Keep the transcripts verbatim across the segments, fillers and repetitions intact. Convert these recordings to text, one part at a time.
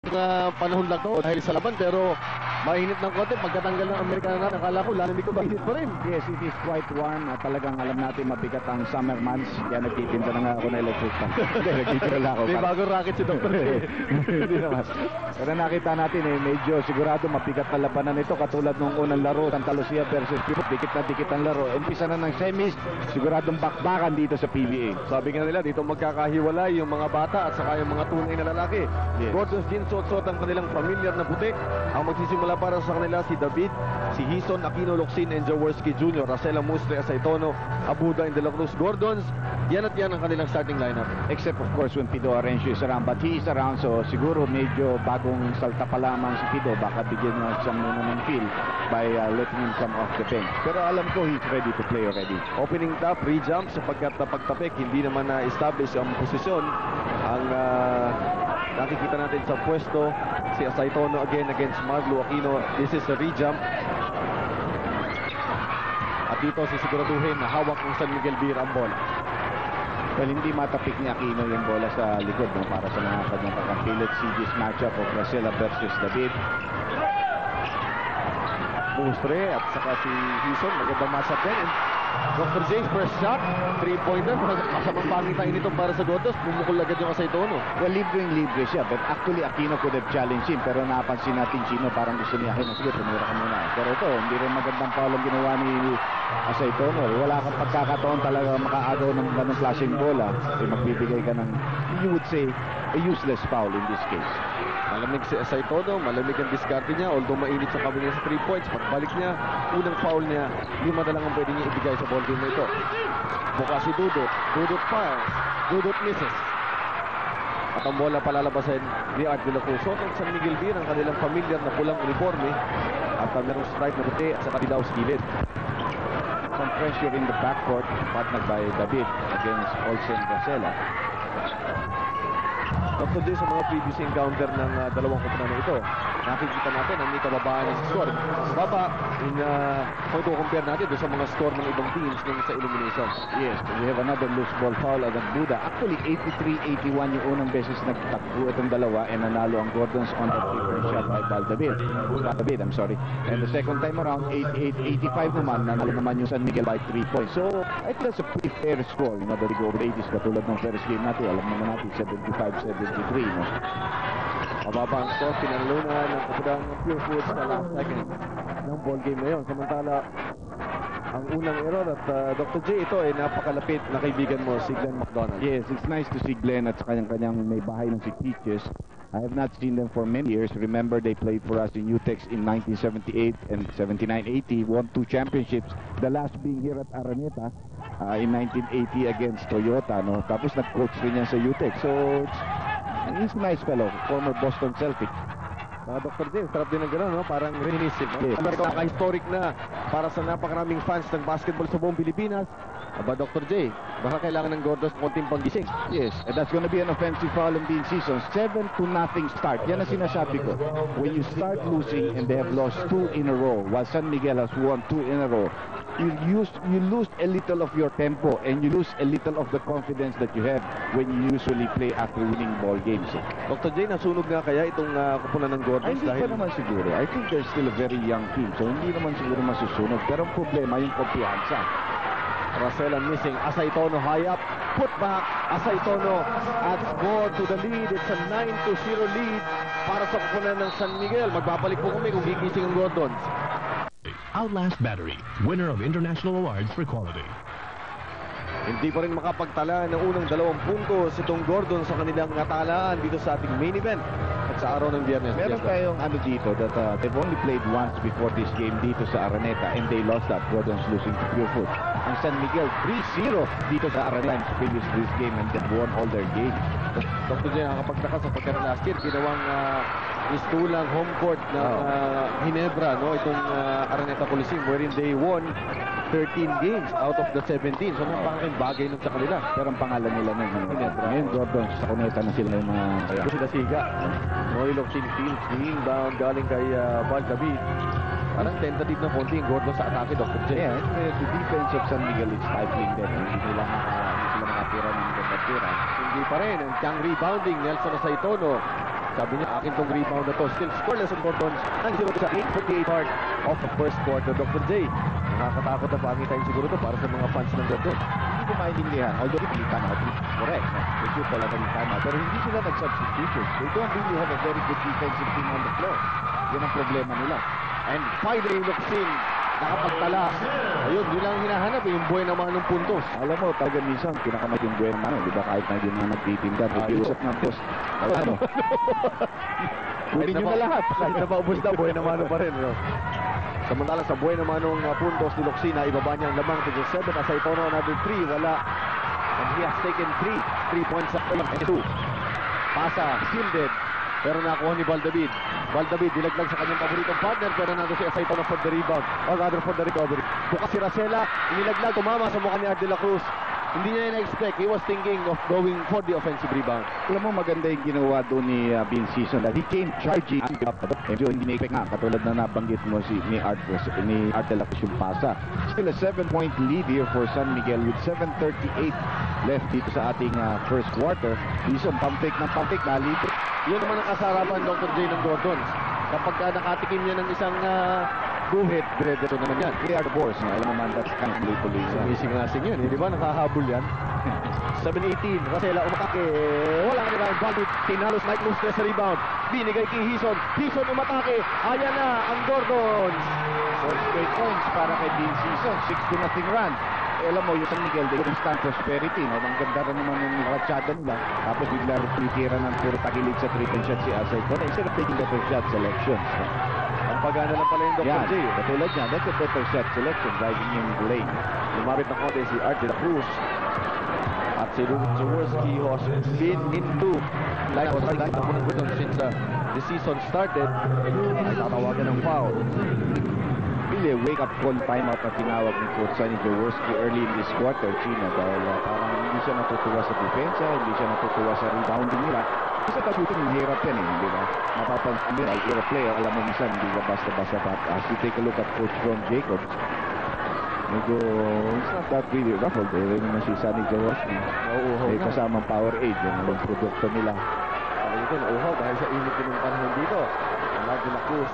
uh, panahon lang to dahil sa laban, pero mainit ng konti pagkatanggal ng Amerikano natin. Akala ko lamig ko mainit pa rin. Yes, it is quite warm at talagang alam natin mabigat ang summer months. Kaya nagtitinda na nga ako ng electric fan. Hindi, nagtitinda lang ako. May bagong racket si Doctor Hindi naman. Pero nakita natin eh, medyo sigurado mabigat na labanan ito katulad nung unang laro, Santa Lucia versus Pipot. Dikit na dikit ang laro. Umpisa na ng semis, siguradong bakbakan dito sa P B A. Sabi nga nila, dito magkakahiwalay yung mga bata at saka yung mga tunay na lalaki. Yes. Gordon's jeans, suot-suot ang kanilang familiar na putik. Ang magsisimula para sa kanila si David, si Hison, Aquino, Locsin, and Jaworski Junior, Racela Mustre, Asaitono, Abuda, and De La Cruz. Gordons, yan at yan ang kanilang starting lineup. Except of course when Pido Arencio is around, but he is around, so siguro medyo bagong salta pa lamang si Pido. Baka bigyan na siya muna ng feel by uh, letting him come off the bench. Pero alam ko he's ready to play already. Opening top, re-jump, sapagkat na pagtapik, hindi naman na-establish ang posisyon. Ang uh, nakikita natin sa pwesto, si Asaitono again against Marlo Aquino. This is a re-jump. At dito sisiguraduhin na hawak ng San Miguel Beer ang bola. Well, hindi matapik ni Aquino yung bola sa likod, no? Para sa mga kanyang kakampilit. C G's matchup of Racela versus David. Mustre at saka si Hison, magandang matchup din. Doctor J's first shot, three-pointer. Masamang pangitain ito para sa Gordos. Bumukol agad yung Asaitono. Well, libre-libre siya. But actually, Aquino could have challenged him. Pero napansin natin, Chino, parang gusto niya. Ay, sige, tumira ka muna. Pero ito, hindi rin magandang foul ang ginawa ni Asaitono. Wala kang pagkakataon talaga makaagaw ng ganong klaseng bola. Eh, magbibigay ka ng, you would say, a useless foul in this case. Malamig si Asaitono, malamig ang diskarte niya. Although mainit sa kabila sa three points, pagbalik niya, unang foul niya, lima na lang ang pwede niya ibigay sa ball game na ito. Buka si Dudut. Dudut fires. Dudut misses. At ang bola palalabasin ni Art de la Cruz. So, ng San Miguel Beer, ang kanilang familiar na pulang uniforme. At uh, merong stripe na puti at saka dilaw sa gilid. Some pressure in the backcourt, partnered by David against Olsen Racela. Doctor J, sa mga previous encounter ng uh, dalawang kupunan na ito, nakikita natin ang may kababaan ng score. Baba, in, uh, kung ito compare natin doon sa mga score ng ibang teams ng sa elimination. Yes, we have another loose ball foul at Buda. Actually, eighty-three eighty-one yung unang beses nagtakbo itong dalawa and nanalo ang Gordons on the different shot by Valdavid. Valdavid, I'm sorry. And the second time around, eighty-eight eighty-five naman, nanalo naman yung San Miguel by three points. So, I think that's a pretty fair score. You know, the go over eighties katulad ng first game natin. Alam naman natin, seventy-five seventy-three, no? Mababa ang score, pinalunan ng kapudang Pure Foods sa last second ng ball game na yun. Samantala, ang unang error at uh, Doctor J, ito ay napakalapit na kaibigan mo, si Glenn McDonald. Yes, it's nice to see Glenn at kanyang-kanyang may bahay ng si Peaches. I have not seen them for many years. Remember, they played for us in U T E X in nineteen seventy-eight and seventy-nine eighty, won two championships. The last being here at Araneta uh, in nineteen eighty against Toyota, no? Tapos nag-coach rin yan sa U T E X. So, he's a nice fellow, former Boston Celtic. Uh, Doctor J, sarap din ng gano'n, no? Parang reminiscent. No? Yes. Nakaka-historic na para sa napakaraming fans ng basketball sa buong Pilipinas. Aba, Doctor J, baka kailangan ng Gordos konting panggising. Yes, and that's gonna be an offensive foul in the season. Seven to nothing start. Yan ang sinasabi ko. When you start losing and they have lost two in a row, while San Miguel has won two in a row, you use you lose a little of your tempo and you lose a little of the confidence that you have when you usually play after winning ball games. Doctor J, nasunog nga kaya itong uh, kupunan ng Gordos? Ay, hindi dahil... pa naman siguro. I think they're still a very young team, so hindi naman siguro masusunog. Pero ang problema, yung kumpiyansa. Racela missing. Asaitono high up. Put back. Asaitono adds more to the lead. It's a nine to zero lead para sa kupunan ng San Miguel. Magbabalik po kami kung gigising ang Gordons. Outlast Battery, winner of international awards for quality. Hindi pa rin makapagtala ng unang dalawang puntos itong Gordon sa kanilang natalaan dito sa ating main event at sa araw ng Biyernes. Meron tayong ano dito that uh, they've only played once before this game dito sa Araneta and they lost that. Gordon's losing to Pure Food. Ang San Miguel three zero dito sa Araneta in previous this game and they won all their games. Doctor J, nakakapagtaka sa pagkara last year, ginawang uh, istulang home court ng uh, Ginebra, no? Itong uh, Araneta Coliseum wherein they won thirteen games out of the seventeen. So, napakaking bagay nun sa kanila. Pero ang pangalan nila ng Ginebra. Ngayon, Gordon, sa Cuneta na sila yung mga... Ito sila Siga. Noel of City Fields, inbound, galing kay uh, Valdavid. Parang tentative na konti yung Gordon sa atake, Doctor J. Yeah, the defense of San Miguel is stifling them. Hindi nila makatira ng ganda tira. Hindi pa rin. Ang tiyang rebounding, Nelson Asaitono. Sabi niya, akin tong rebound na to. Still scoreless ang Gordons. Ang zero sa eight forty-eight part of the first quarter. Doctor J, nakakatakot na pangitain siguro to para sa mga fans ng Gordon. Hindi ko maintindihan. Although hindi time out, correct. No? They should pala ng time out. Pero hindi sila nag-substitution. They don't really have a very good defensive team on the floor. Yan ang problema nila. And finally, Luxin, nakapagtala. Ayun, yun lang hinahanap eh, yung buhay naman ng puntos. Alam mo, talaga minsan, pinakamay yung buwan naman. Di ba kahit na hindi na nagtitinda, nag-iusap ng post. Ano? Kunin nyo na lahat. Kahit na paubos na, buhay naman pa rin. No? Samantala sa buhay naman ng uh, puntos ni Luxina, ibaba niya ang lamang to just seven. Asay Tono, another three, wala. And he has taken three. Three points sa two. Pasa, shielded. Pero nakuha ni Valdavid. Valdavid, dilaglag sa kanyang paboritong partner, pero nandun si Asay Tono for the rebound. Or rather for the recovery. Bukas si Racela, inilaglag, tumama sa mukha ni Art de la Cruz. Hindi niya na-expect. He was thinking of going for the offensive rebound. Alam mo, maganda yung ginawa doon ni uh, Vince Season. He came charging up. Medyo hindi na-expect nga. Katulad na nabanggit mo si ni Art, ni Art de la Cruz yung pasa. Still a seven-point lead here for San Miguel with seven thirty-eight left dito sa ating uh, first quarter. Season, pump-fake ng pump-fake. Nalito. Yun naman ang kasarapan, Doctor J ng Gordon. Kapag ka nakatikim niya ng isang uh, guhit, dire-dito naman yan. They are the boards. No? Alam mo man, that's kind of playfully. Sumising-asing yan, eh, di ba? Nakahabol yan. seven eighteen, Racela umatake. Wala ka nila. Valdavid, tinalos Mike Lustre sa rebound. Binigay kay Hison. Hison umatake. Ayan na ang Gordons. Four straight points para kay Vince Season. six to nothing run. Eh, alam mo, yung San Miguel, they instant prosperity. No? Ang ganda rin naman yung ratsyada nila. Tapos bigla titira ng puro tagilid sa triple shot si Asay Tono. Instead of taking better shot selections. No? Ang pagana lang pala yung Doctor Yan, J. katulad niya, that's a better shot selection driving in the lane. Lumapit ng konti si Art de la Cruz. At si Jaworski who has been into like was like the Gordon since uh, the season started ay tatawagan ng foul. Really a wake-up call timeout na tinawag ni Coach Sonny Jaworski early in this quarter, China, dahil uh, parang hindi siya natutuwa sa depensa, hindi siya natutuwa sa rebounding nila. Kasi sa shooting, hirap yan eh, di ba? Mapapansin nila, you're a player, alam mo minsan, hindi ka basta-basta pa. As you take a look at Coach Ron Jacobs, medyo, it's not that really ruffled eh. Rin naman si Sonny Jaworski. Nauuhaw Eh, na. kasamang Powerade, yan ang produkto nila. Sabi nito, nauuhaw dahil sa init din ng panahon dito. Ang Art de la Cruz.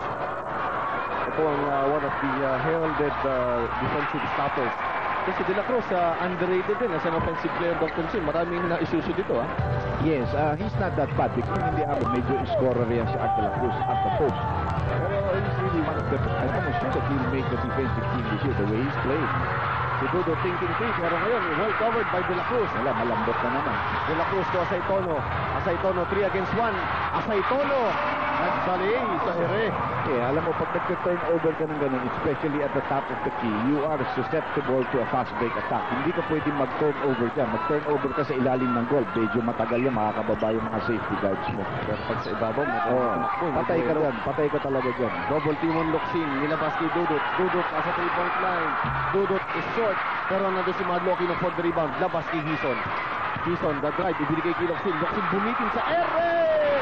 Ito ang uh, one of the uh, heralded uh, defensive stoppers. Kasi De La Cruz, uh, underrated din as an offensive player, Doctor Sim. Maraming na-isuso dito, ah. Yes, uh, he's not that bad. Because hindi ako, medyo scorer yan si Art de la Cruz at the post. Pero he's really one of the, I don't know, sure that he'll make the defensive team this year, the way he's played. Si Dudo thinking three, pero ngayon, well covered by De La Cruz. Wala, malambot na naman. De La Cruz to Asay Tono. Asay Tono, three against one. Asay Tono, nagsalay sa ere. Eh, alam mo, pag nag-turnover ka ng ganun, especially at the top of the key, you are susceptible to a fast break attack. Hindi ka pwedeng mag-turnover ka. Mag-turnover ka sa ilalim ng goal. Medyo matagal yan, makakababa yung mga safety guards mo. Pero pag sa ibabaw, Oh, patay ka dyan. Patay ka talaga dyan. Double team on Luxin, nilabas kay Dudut. Dudut nasa three-point line. Dudut is short, pero nandun si Madloki ng for the rebound. Labas kay Hison. Hison, the drive, ibinigay kay Luxin. Luxin bumitin sa ere!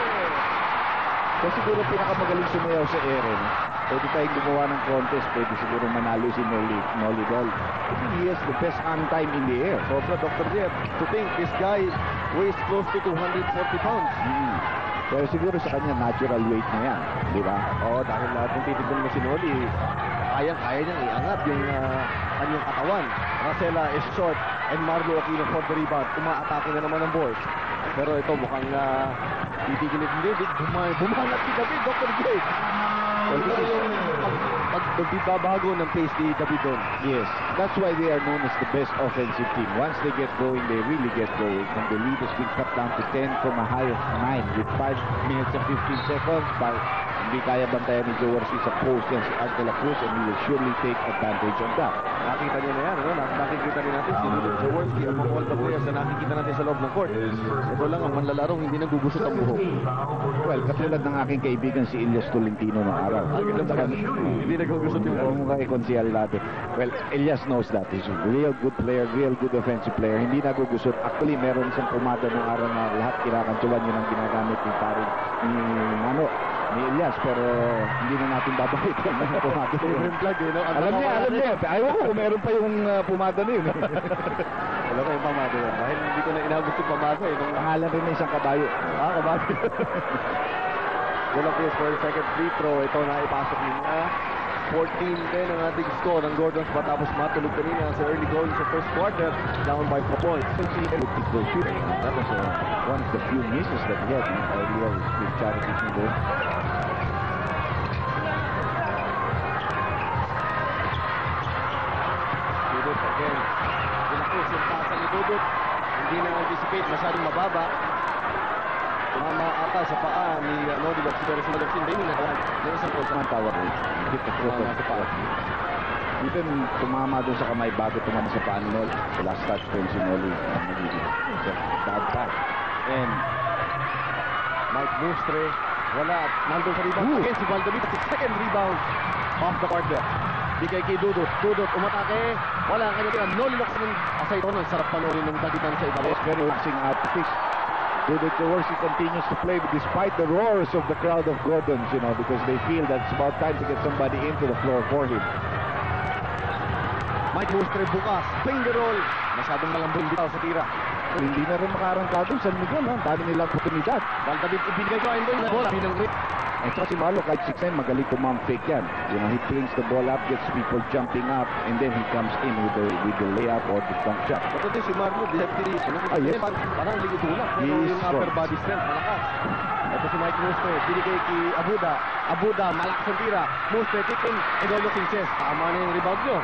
Kasi siguro pinakamagaling sumayaw sa ere, no? Pwede tayong gumawa ng contest, pwede siguro manalo si Noli, Noli Dol. He has the best on time in the air. Sobra, Doctor Jeff. To think, this guy weighs close to two hundred forty pounds. Mm. Pero siguro sa kanya, natural weight na yan, di ba? Oo, dahil uh, kung titignan mo si Noli, kayang-kaya niyang iangat yung uh, kanyang katawan. Racela is short and Marlo Aquino for the rebound. Umaatake na naman ang board. Pero ito mukhang uh, titigilid ni David. Buma bumangat si David, Doctor J. Well, ito yung pag magbibabago ng pace ni David doon. Yes, that's why they are known as the best offensive team. Once they get going, they really get going. And the lead has been cut down to ten from a high of nine with five minutes and fifteen seconds. But hindi kaya bantayan ni Jaworski sa post yan si Art de la Cruz, and he will surely take advantage of that. Nakita niyo na yan, ano? Nakikita rin natin si Jaworski ang mga all the players na nakikita natin sa loob ng court. Ito lang ang manlalarong hindi nagugusot ang buhok. Well, katulad ng aking kaibigan si Elias Tolentino noong araw. Hindi nagugusot yung buhok. Kung kay konsyal natin. Well, Elias knows that. He's a real good player, real good offensive player. Hindi nagugusot. Actually, meron isang pumada noong araw na lahat kinakantsuan yun ang ginagamit ni paring ni Mano, ni Elias, pero hindi na natin babalik ang mga pumada. Favorite plug, eh, no? Alam niya, alam niya. Ayaw ko kung meron pa yung uh, pumada na yun. Wala ko yung pamado yan. Dahil hindi ko na inabot yung pamado eh. Nung Pangalan rin ng isang kabayo. ah, kabago. De La Cruz for the second free throw. Ito na ipasok nila. fourteen ten ang ating score ng Gordons matapos matulog kanina sa early goal sa first quarter. Down by four points. So see every goal shooting. That was uh, one of the few misses that he had uh, earlier with Charity Chibo. Dudut again. De La Cruz yung pasa ni Dudut. Hindi na anticipate. Masyadong mababa. Tumama ata sa paa ni uh, Nodi Locsin. Pero si Locsin din yung nakawan. Yung isang goal sa Ang tawag eh. Hit the foot Tumama of sa paa. Even tumama doon sa kamay bago tumama sa paa ni Nol. The last touch ko si Noli. Ang nagiging. It's a bad pass. And Mike Mustre, wala at nandun sa rebound. Again si Valdavit at second rebound off the quarter. Bigay kay Dudut. Dudut umatake. Wala ang kanya tira. Noli Locsin. Asay ito nun. Sarap panoorin ng dagitan sa ibabaw. It's very relaxing out to fish. Dudut Jaworski continues to play despite the roars of the crowd of Gordons, you know, because they feel that it's about time to get somebody into the floor for him. Mike Mustre bukas. Finger roll. Masyadong malambing bitaw sa tira. Hindi na rin makarangka doon San Miguel, no? Ang dami nilang oportunidad. Valdavit ibigay ko. Ayun doon. Bola. Bilang grip. And so si Malo, kahit six nine, magaling pumam-fake yan. You know, he brings the ball up, gets people jumping up, and then he comes in with the, with the layup or the dunk shot. Ito din si Marlo. Deputy. Ah, yes. Parang ligitulak. He Pero is yung upper strong. body strength. Malakas. Ito si Mike Mustre. Binigay kay Abuda. Abuda. Malakas ang tira. Mustre. Tikin. Edolo Sanchez. Tama na yung rebound nyo.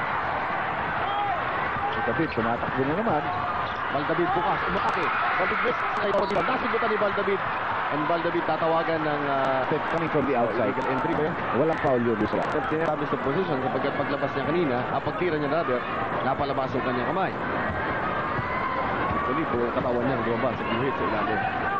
Si David, tumatakbo na naman. Valdavit bukas, umatake. Valdavit kay Valdavit. Nasubutan ni Valdavit. And Valdavit tatawagan ng uh, Step coming from the outside. illegal entry ba yan? Walang foul yun doon sa Tinatabi sa position kapag paglabas niya kanina, ah, pagtira niya rather, napalabas ang kanyang kamay. Actually, po, katawan niya lumabas sa hit sa ilalim.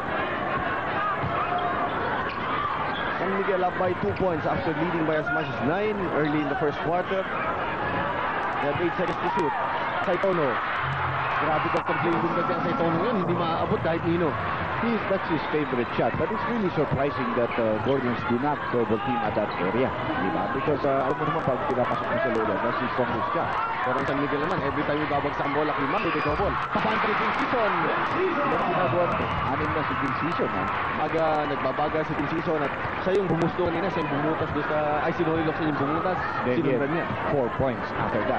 San Miguel up by two points after leading by as much as nine early in the first quarter. They have eight seconds to shoot. Saitono. Grabe ka pag yung bundag ang Saitono yun. Hindi maaabot kahit nino. He's, that's his favorite shot, but it's really surprising that uh, Gordons do not double team at that area. Di ba? Because uh, alam mo naman pag pinapasok mo sa lola, that's his strongest shot. Pero ang San Miguel naman, every time yung babagsak ang bola, lima, ito double. Kapantry din season. Ginagawa, anim na si Gil Season. Ha? Aga, nagbabaga si Tim Season at siya yung bumusto kanina, siya yung bumutas doon sa, ay si Noli Locsin yung bumutas, Then he sinundan had niya. four points after that.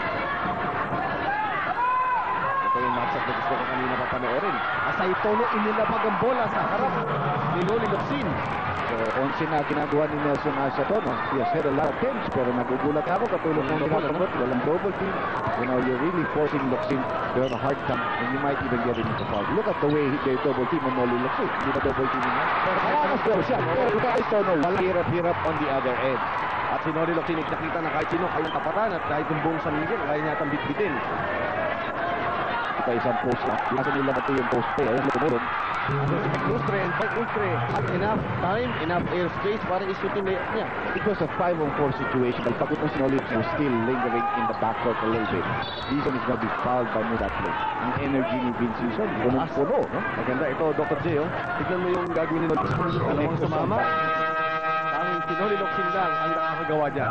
Ito yung matchup na gusto ko kanina papanoorin. Asay Tono, inilabag ang bola sa harap ni Noli Locsin. So, onse na ginagawa ni Nelson Asatono. He has had a lot of attempts, pero nagugulat ako katulad ng Double, ginagawa. Walang double team. You know, you're really forcing Locsin to have a hard time, and you might even get him into foul. Look at the way he they double team on Noli Locsin. Hindi ba double team niya? Pero malakas daw siya. Pero kung Asatono, walang hirap-hirap on the other end. At si Noli Locsin, nakita na kahit sino kayang tapatan at kahit yung buong San Miguel, kaya niya itang bitbitin. Ito isang post na. Kasi nila ba ito yung post play? Ayun, lumulong. Ano si Lustre, and Mike Lustre had enough time, enough airspace para isutin layup niya. It was a five on four situation. But pagod ng Sinolid was still lingering in the backcourt a little bit. Season is going to be fouled by that play. Ang energy ni Vince Season, punong-puno, no? Maganda ito, Doctor J, oh. Tignan mo yung gagawin ni Noli Locsin. Dalawang sumama. Tanging si Noli Locsin lang ang nakakagawa dyan.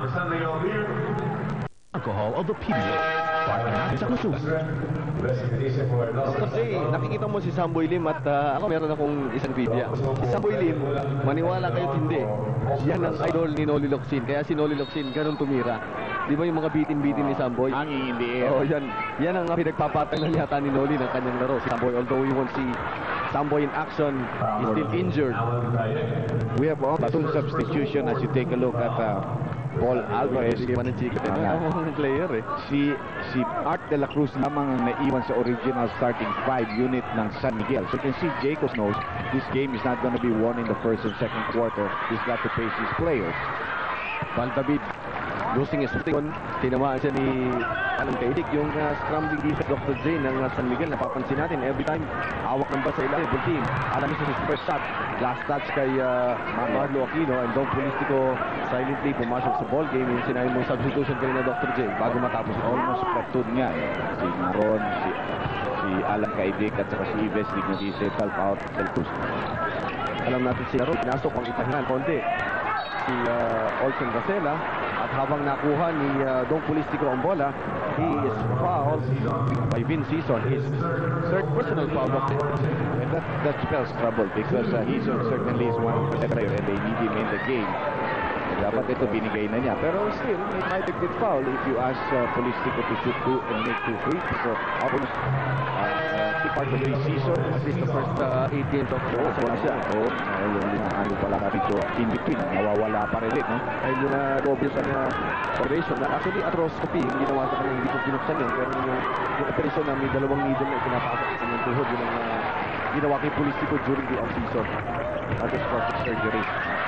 Alcohol of the P B A. Partner sa Kusum. Doctor J, nakikita mo si Samboy Lim at uh, ako meron akong isang trivia. Si Samboy Lim, maniwala kayo hindi, yan ang idol ni Noli Locsin. Kaya si Noli Locsin, ganun tumira. Di ba yung mga bitin-bitin ni Samboy? Hanging in the air. Oo, yan. Yan ang pinagpapatanggal yata ni Noli ng kanyang laro. Si Samboy, although you won't see Samboy in action, he's still injured. We have also two substitution as you take a look at uh, Paul Alvarez. Sige pa ng chicken. Ano ang player eh. Si si Art de la Cruz lamang ang naiwan sa original starting five unit ng San Miguel. So you can see Jacobs knows this game is not going to be won in the first and second quarter. He's got to face his players. Valdavit losing his footing. Tinamaan siya ni Alan Taidik. Yung uh, scrambling defense Doctor J ng uh, San Miguel. Napapansin natin every time hawak ng basa ilalim. Full team. Alam mo his first shot. Last touch kay uh, Marlo Aquino. And Don Polistico silently pumasok sa ball game. Yung sinabi mong substitution kanina Doctor J bago matapos. Almost platoon nga eh. Si Maron, si, si Alan Kaidik at saka si Ives Lignodise help out del Cruz. Alam natin si Maron. Pinasok ang ipahingan konti. Si uh, Olsen Racela. At habang nakuha ni uh, Dong Polistico ang bola, he is fouled by Vin Season. His third personal foul of the And that, that spells trouble because uh, he certainly is one of the player and they need him in the game. Dapat ito binigay na niya. Pero still, it might be good foul if you ask uh, Polistico to shoot two and make two free. So, almost uh, uh, part of the season, at least the first uh, eight games of the oh, wala siya. Oo, oh, yung ano pala ka rito, in between, nawawala pa rin, no? ay yung uh, obvious na operation na actually arthroscopy yung ginawa sa kanya, hindi ko pinuksan yun, pero yung, yung operation na may dalawang needle na ipinapasok sa kanyang tuhod, yun ang uh, ginawa kay Polistico during the off-season arthroscopic surgery.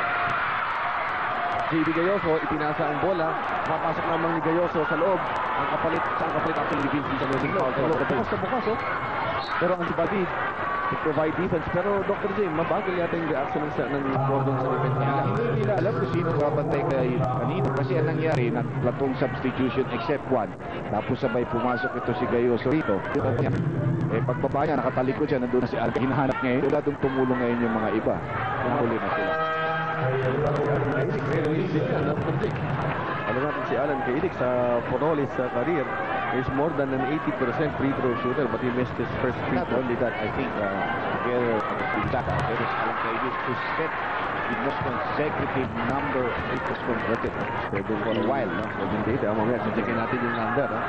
J B Gayoso, ipinasa ang bola, mapasok naman ni Gayoso sa loob, ang kapalit, sa ang kapalit actually ni Vinci sa loob, bukas sa bukas, oh. Pero ang antibody to provide defense, pero Doctor J, mabagal yata yung reaction ng, ng Gordon sa defense nila. Hindi nila alam kung sino babantay kay kanino kasi ang nangyari, nagplatong substitution except one. Tapos sabay pumasok ito si Gayoso rito. Eh pagbaba niya, nakatalikod siya, nandun na si Alga. Hinahanap ngayon, wala doon tumulong ngayon yung mga iba. Nahuli na sila. Alam natin si Alan Kaidik sa for all his uh, career is more than an eighty percent free throw shooter, but he missed his first free Not throw. only that, I think uh, together with that, there is Alan Kaidik to set the most consecutive number of free throws converted for a while. No? So, hindi, uh, mamaya sisikin natin yung number. Huh?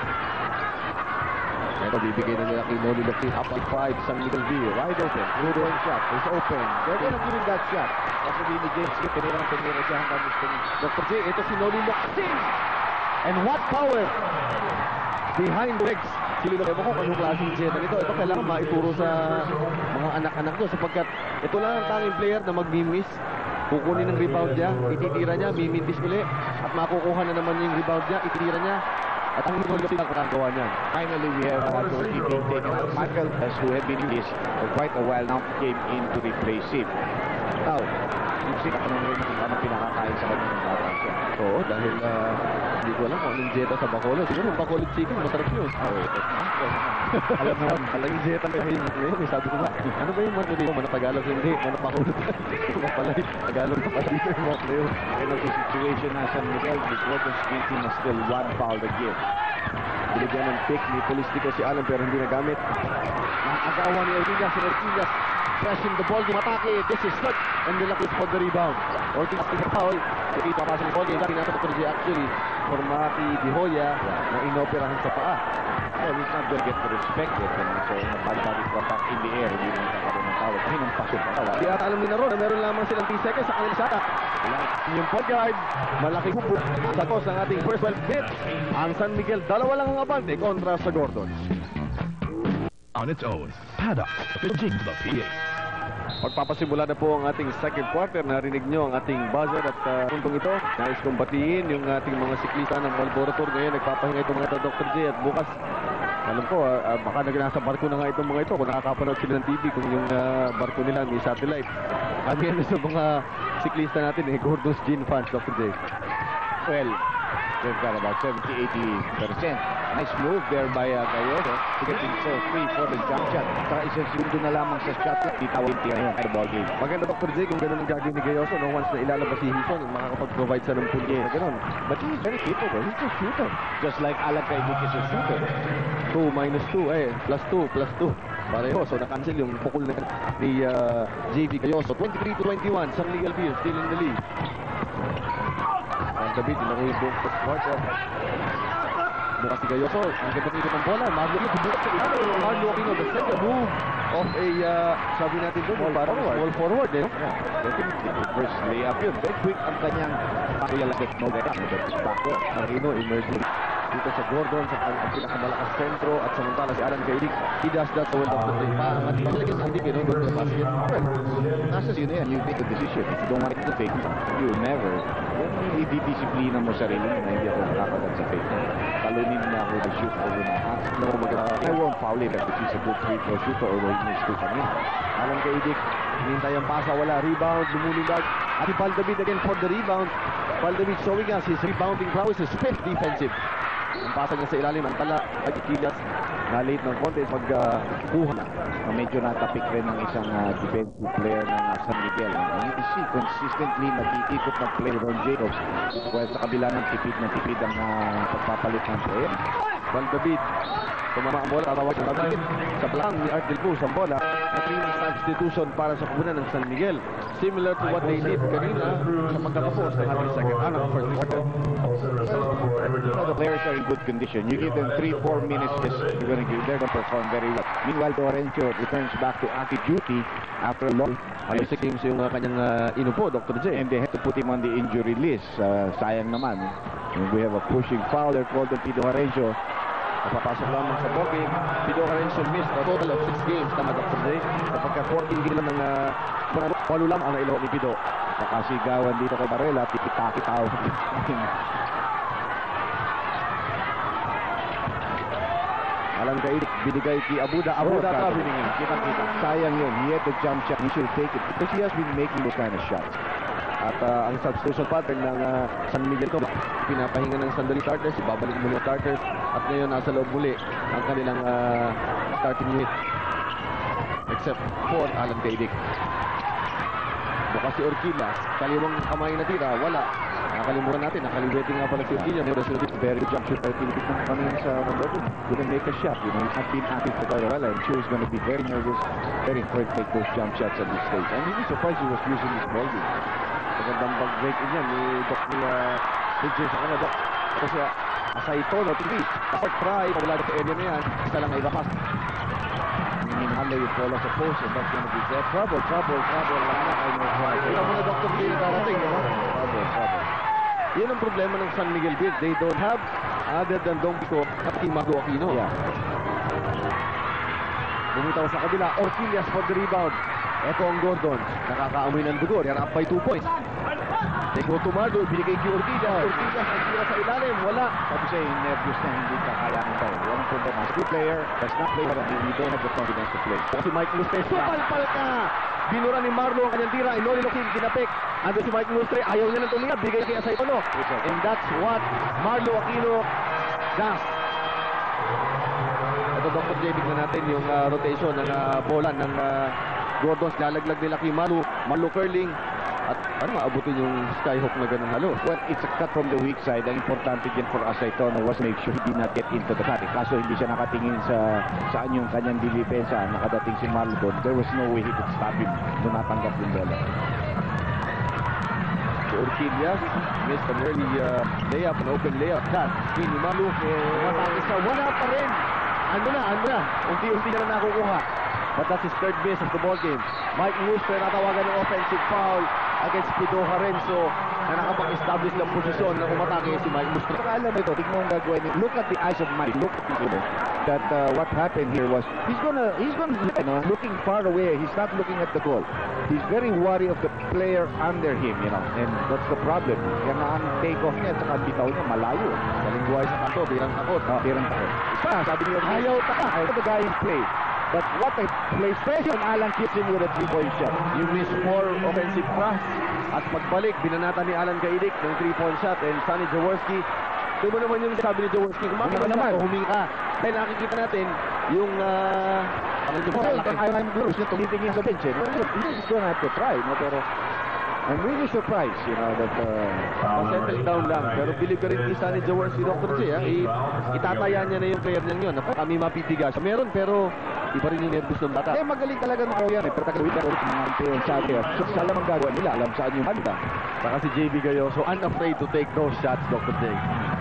Ito, bibigay na nila kay Noli Locsin up at five, San Miguel V, wide open, through the shot, is open. They're gonna give him that shot. Kasi ni James Skip, pinirang pinira siya hanggang gusto niya. Doctor J, ito si Noli Locsin! And what power behind the legs. Sili Ewan ko kung anong klaseng jeta nito. Ito kailangan maituro sa mga anak-anak nyo sapagkat ito lang ang tanging player na mag-miss. Kukunin ng rebound niya, ititira niya, mimitis uli at makukuha na naman yung rebound niya, ititira niya. At ang Noli Locsin ang kakagawa niyan. Finally, we have uh, Dorothy being taken out. Michael, as who had been in this for quite a while now, came in to replace him. Now, yung sila ka naman kung anong pinakakain sa kanya ng bata siya. Oo, dahil uh, hindi ko alam kung anong jeta sa Bacolod. Siguro yung Bacolod chicken, masarap yun. Oh, ito. Alam naman, alam yung jeta na yun. Ngayon, sabi ko nga, ano ba yung mga dito? Mana Tagalog, hindi. Mana Bacolod. Mapalay, Tagalog na pala dito yung mga player. And of the situation na San Miguel, the Gordon's team has still one foul to give. Binigyan ng pick ni Polistico si Allen pero hindi nagamit. Nakagawa ni Ortigas. Si Ortigas pressing the ball. Matake. This is good. And Milakis for the rebound. Ortigas pick a foul. Hindi papasok yung ball. Yung dati nasa Doctor J actually for Maki Di Hoya na inoperahan sa paa. Well, he's not going to get the respect yet. And so, nabalik ko back in the air. Hindi na nagkakaroon ng tawag. Ay, nang pasok pa tawa. Di ata alam ni Naro na meron lamang silang ten seconds sa kanilang shot. Yung point guard, malaking hubo. Sakos ng ating first twelve minutes. Ang San Miguel, dalawa lang ang abante kontra sa Gordon. On its own, Paddock, pitching to the P A. Pagpapasimula na po ang ating second quarter. Narinig nyo ang ating buzzer at uh, puntong ito. Nais kong batiin yung ating mga siklista ng Marlboro Tour. Ngayon nagpapahinga itong mga ito, Doctor J. At bukas, alam ko, uh, uh, baka nasa barko na nga itong mga ito. Kung nakakapanood sila ng T V, kung yung uh, barko nila may satellite. Kami yan sa mga siklista natin, eh, Gordon's Gin fans, Doctor J. Well, they've got about seventy to eighty percent. Nice move there by uh, Gayoso to get himself free for the jump shot. Saka isang segundo na lamang sa shot, di tawin tiyan yung airball game. Maganda, Doctor J, kung gano'n ang gagawin ni Gayoso, no, once na ilalabas si Hison, makakapag-provide sa ng punto na gano'n. But he's very capable. He's a shooter. Just like Alan Kaidik is a shooter. two minus two, eh, plus two, plus two. Pareho, so na-cancel yung pukul na ni uh, J V Gayoso. twenty-three to twenty-one, San Miguel Beer still in the lead. Ang gabi, tinako yung buong first quarter. Bukas si Gayoso, ang ganda nito ng bola. Marlo Aquino, bubukas sa ilalim. Marlo Aquino, the second move of a, uh, sabi natin doon, parang small forward, eh. Yeah, definitely. The first layup yun. Very quick ang kanyang pakilalagit mo. Aquino emerging dito sa Gordon, sa ang pinakamalakas sentro, at samantala si Alan Kaidik, he does that so well of the play. Paangat pa talaga sa hindi, pero good the basket. Well, nasa sino yan, you make a decision. If you don't want to fake, you never. Yan, i-disciplina mo sarili mo na hindi ako nakakagat sa fake. Talunin niya ako to shoot over my hands. No, I won't foul it if he's a good free throw shooter or he needs to come in. Alan Kaidik, hinintay ang pasa, wala. Rebound, lumulindag. At Valdavid again for the rebound. Valdavid showing us his rebounding prowess, his fifth defensive. Ang pasa niya sa ilalim. Ang tala ay Kilas. Nalit ng konti pagkuha na. Na medyo natapik rin ng isang uh, defensive player ng uh, San Miguel. And you can see consistently nag-iikot ng play Ron Jacobs. Well, sa kabila ng tipid na tipid ang uh, pagpapalit ng player. Van David. Tumama ang bola. Tatawag ang David. Sa blang ni Art Del Cruz ang bola. Na clean substitution para sa kubunan ng San Miguel. Similar to what they did kanina sa pagkatapos ng ating second half ng first quarter. So the players are in good condition. You give them three, four minutes, just you're going to give, they're going to perform very well. Meanwhile, Dorencio returns back to active duty after a long Ay, six games yung uh, kanyang uh, inupo, Doctor J. and they had to put him on the injury list. Uh, sayang naman. And we have a pushing foul there called on Pido Harencio. Napapasok lamang sa ballgame. Pido Harencio missed a total of six games. Tama, Doctor J. Kapag fourteen game lang ng uh, walo lang ang nailo ni Pido. Nakasigawan dito kay Barela, tipitaki tao. Alam kay Idik, binigay kay Abuda. Abuda ka binigay. Kita-kita. Sayang yun. He had the jump shot. He should take it because he has been making those kind of shots. At uh, ang substitution pattern ng uh, San Miguel ko, pinapahinga ng sandali starters, ibabalik muli ang starters, at ngayon nasa loob muli ang kanilang uh, starting unit. Except for Alan Kaidik. Bukas si Orquilas, kaliwang kamay na tira, wala. Nakalimutan natin, nakaliweting nga pala si Orquilas. Very jump shooter. Tinitignan kami sa Roberto. Couldn't make a shot. You know, he's not been active for quite a while. I'm sure he's going to be very nervous, very afraid to take those jump shots at this stage. I'm really surprised he was using his ball game. Magandang bag-break in yan ni Doc nila Pidgey sa kanila, Doc. Kasi asay ito, no, T V. Dapat try, pagwala sa area na yan, isa lang ay lapas. Minimalo yung bola sa post and that's going to be there. Trouble, trouble, trouble. Wala na kayo mo. Ito mo na, Doctor Lee, na darating, no? Trouble, trouble. Yan ang problema ng San Miguel Beach. They don't have, other than Don Pico, at Team Magdo Aquino. Yeah. Bumitaw sa kabila, Orquillas for the rebound. Ito ang Gordon, nakakaamoy ng dugo. They're up by two points. They go to Mardo, binigay kay Orquillas. Orquillas ang tira sa ilalim, wala. Sabi sa'yo, yung nervous na hindi kakayanin tayo. Walang problema. Good player, does not play, but you don't have the confidence to play. Si Mike Lustre, supalpal ka! Binura ni Marlo ang kanyang tira. Inoli Loking, kinapik. Ando si Mike Lustre, ayaw niya ng tumira. Bigay kay Asay Tono. And that's what Marlo Aquino does. Ito, Doctor J, bignan natin yung uh, rotation ng uh, bola ng uh, Gordons. Lalaglag nila kay Marlo. Marlo curling. At ano, maabutin yung skyhook na ganun halos. Well, it's a cut from the weak side. Ang importante din for Asay Tono was make sure he did not get into the cut. Kaso hindi siya nakatingin sa saan yung kanyang dilipensa. Nakadating si Marlo doon. There was no way he could stop him doon natanggap yung bola. Si Orquillas missed an early uh, layup, an open layup. Cut. Screen ni Marlo. Umatake siya. Wala pa rin. Ano na, ano na. Unti-unti na na nakukuha. But that's his third miss of the ball game. Mike Lustre natawagan ng offensive foul against Pido Harencio na nakapag-establish ng posisyon na umatake si Mike Lustre. Saka alam mo ito, tignan mo ang gagawin niya. Look at the eyes of Mike. Look at it. That uh, what happened here was he's gonna he's gonna you know, looking far away. He's not looking at the goal. He's very wary of the player under him, you know, and that's the problem. Kaya nga ang take-off niya at saka bitaw niya malayo. Galing buhay sa kanto, birang takot. Oh, pirang takot. Isa, sabi niyo, Ayaw taka. ayaw the guy in play. But what a play, especially when Alan keeps him with a three-point shot. You miss more offensive thrust. At pagbalik, binanata ni Alan Kaidik ng three-point shot. And Sonny Jaworski, ito mo naman yung sabi ni Jaworski, kumakita Huminga naman, naman. huminga ka. Dahil nakikita natin yung uh, ano yung Well, malaki. I'm, I'm close na tumitingin sa bench. Eh. He's gonna have to try, no? Pero I'm really surprised, you know, that uh, settle down lang. Pero believe ka rin isa ni Jaworski, Doctor J, ha? I, itataya niya na yung player niya yun. Kami mapitigas. Meron, pero iba rin yung nervous ng bata. eh, magaling talaga ng yan. Eh. Pero tagalawin ka ulit ng mga player sa atin. So, alam ang gagawa nila. Alam saan yung handa. Saka si J B Gayoso, unafraid to take those shots, Doctor J.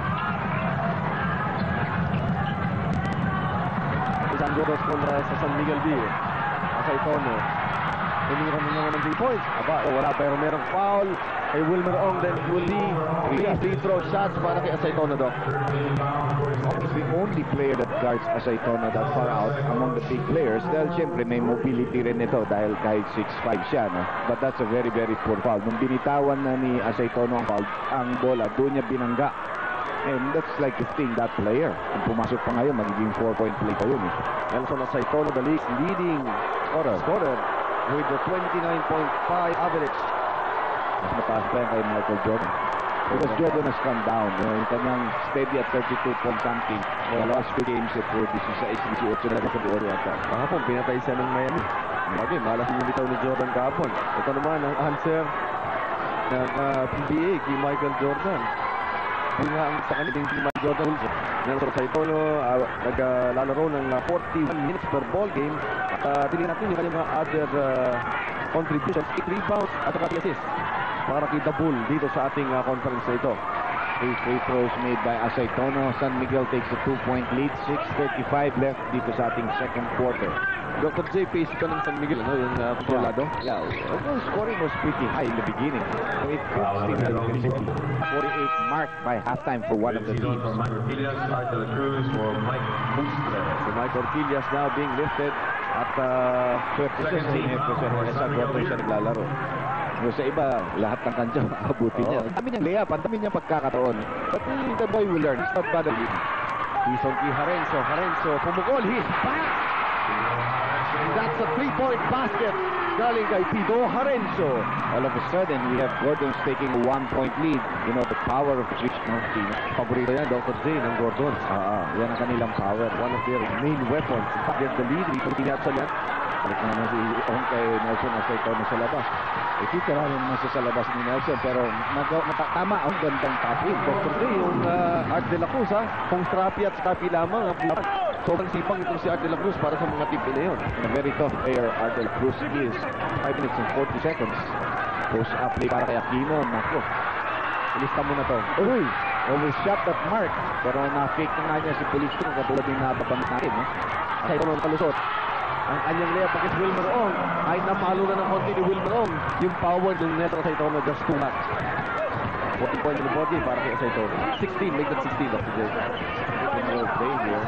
Isang goros kontra sa San Miguel B. Asay Tono. Tumira na naman ng three points. Aba, oh, wala. Pero merong foul kay Wilmer Ong. Then will be three free throw shots para kay Asay Tono, Doc. He's the only player that guards Asay Tono that far out among the big players. Dahil siyempre may mobility rin ito dahil kahit six five siya. No? But that's a very, very poor foul. Nung binitawan na ni Asay Tono ang foul, ang bola, doon niya binangga. And that's like the thing, that player. Kung pumasok pa ngayon, magiging four-point play pa yun. Eh. Nelson Asay Tono, the league's leading scorer. scorer with the twenty-nine point five average. Mas mataas pa yan kay Michael Jordan. Because Jordan has come down. You know, yung kanyang steady at thirty-two point something. The last few games at sixteen, eighteen na sa buwan yata. Kahapon, pinatay siya ng Miami. Bagay, malas yung bitaw ni Jordan kahapon. Ito naman ang answer ng uh, P B A kay Michael Jordan. Kung nga ang sa kanilang si Michael Jordan, Nelson Saitono, uh, naglalaro ng uh, forty-one minutes per ball game. At uh, tingnan natin yung kanyang mga other uh, contributions, eight rebounds at saka three assists para kay The Bull dito sa ating uh, conference na ito. Three free throws made by Aceitono. San Miguel takes a two-point lead. six thirty-five left dito sa ating second quarter. Doctor J, pace ito ng San Miguel, ano, yung uh, kontrolado? Yeah, well, scoring was pretty high in the beginning. So it could still forty-eight mark by halftime for one of the teams. So Mike Orquillas now being lifted at uh, Swerte siya sa inyo kasi sa quarter siya naglalaro. Yung sa iba, lahat ng kanya makabuti niya. Ang dami niyang layup, ang dami niyang pagkakataon. But uh, the boy will learn. It's not bad at least. Bison kay Harenzo. Harenzo pumukol. He's back! That's a three-point basket galing kay Pido Harenzo. All of a sudden, we have Gordon's taking a one-point lead. You know, the power of Rich Martin. Paborito yan, Doctor J, ng Gordon. Ah, uh, yan ang kanilang power. One of their main weapons. Get the lead. Ito tinatsa yan. Balik na naman si Ong kay Nelson Aceitono sa labas. Ititira rin naman siya sa labas ni Nelson, pero matatama ang gandang tapin. Doctor J, yung uh, Art de la Cruz, ha? Kung strapi at strapi lamang. Sobrang sipang itong si Art de la Cruz para sa mga tip na yun. A very tough player, Art de la Cruz is five minutes and forty seconds. Post up play para kay Aquino. Nako. Ilista mo na to. Uy! Overshot that mark. Pero na-fake na nga niya si Polistro katulad yung nababanit natin. No? Sa ito ng palusot. Ang kanyang layup against Wilmer Ong ay namalo na ng konti ni Wilmer Ong. Yung power ng Neto Aceitono just too much. forty points in the ball game para kay Aceitono. sixteen, make that sixteen, Doctor J. Taking a little play here.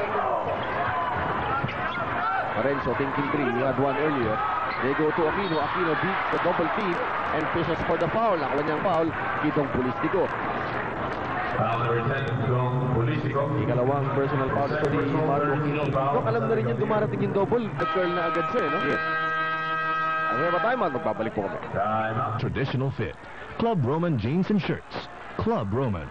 Lorenzo thinking three. He had one earlier. They go to Aquino. Aquino beats the double team and pushes for the foul. Nakuha niyang foul. Kitong Pulistico. Foul number ten, Dong Pulistico. Ikalawang personal foul ito ni Marco Aquino. Pero alam na rin yung dumarating yung double. Nag-curl na agad siya, eh, no? Yes. Ang ba tayo man? Magbabalik po kami. Time out. Traditional fit. Club Roman jeans and shirts. Club Roman.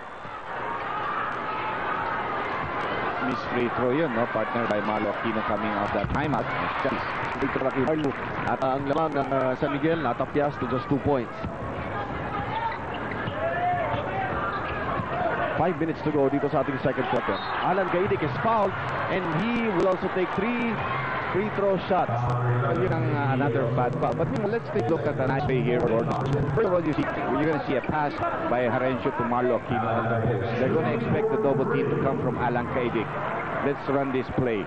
Miss free throw yun, no? Partner by Malo Aquino coming off that timeout. Victor Aquino. At uh, ang lamang ng uh, San Miguel natapyas to just two points. Five minutes to go dito sa ating second quarter. Alan Gaidic is fouled and he will also take three free throw shots. Well, yun ang uh, another bad foul. But you know, let's take a look at the nice play here. First of all, you see, you're going to see a pass by Harencio to Marlo Aquino on the post. They're going to expect the double team to come from Alan Gaidic. Let's run this play.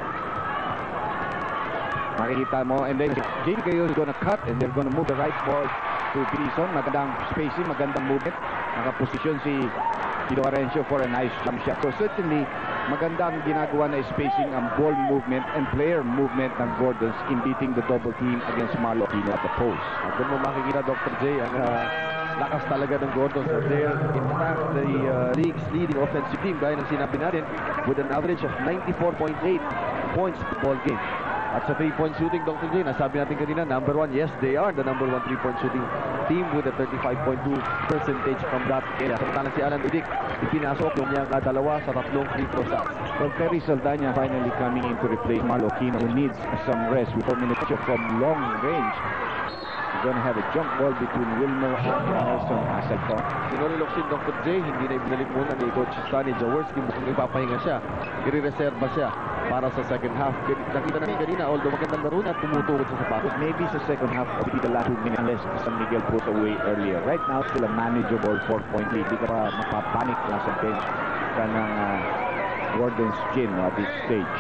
Makikita mo, and then J P K is going to cut and they're going to move the right ball to Bison. Magandang spacing, magandang movement. Nakaposisyon si Pido Harencio for a nice jump shot. So certainly, magandang ginagawa na spacing ang ball movement and player movement ng Gordons in beating the double team against Marlo Aquino at the post. At doon mo makikita, Doctor J, ang uh, lakas talaga ng Gordons. So they're in fact the uh, league's leading offensive team gaya ng sinabi natin with an average of ninety-four point eight points per ball game. At sa three-point shooting, Doctor J, nasabi natin kanina, number one, yes, they are the number one three-point shooting team with a thirty-five point two percentage from that area. Samantalang si Alan Gaidic, ipinasok yung niyang uh, dalawa sa tatlong free throw shots. Well, Terry Saldana finally coming in to replace Marlo Aquino, who needs some rest with combination from long range. We're going to have a jump ball between Wilmer and Nelson Aceitono. Sinuliloksin, Doctor J, hindi na ibinalik muna ni Coach Stanley Jaworski. Mukhang ipapahinga siya. I-reserva siya para sa second half. Nakita namin kanina, although magandang laro na, tumutukod sa sapatos. Maybe sa second half will be the last two minutes unless San Miguel put away earlier. Right now, still a manageable four-point lead. Di ka pa mapapanik na sa bench ka ng uh, Gordon's chin at this stage.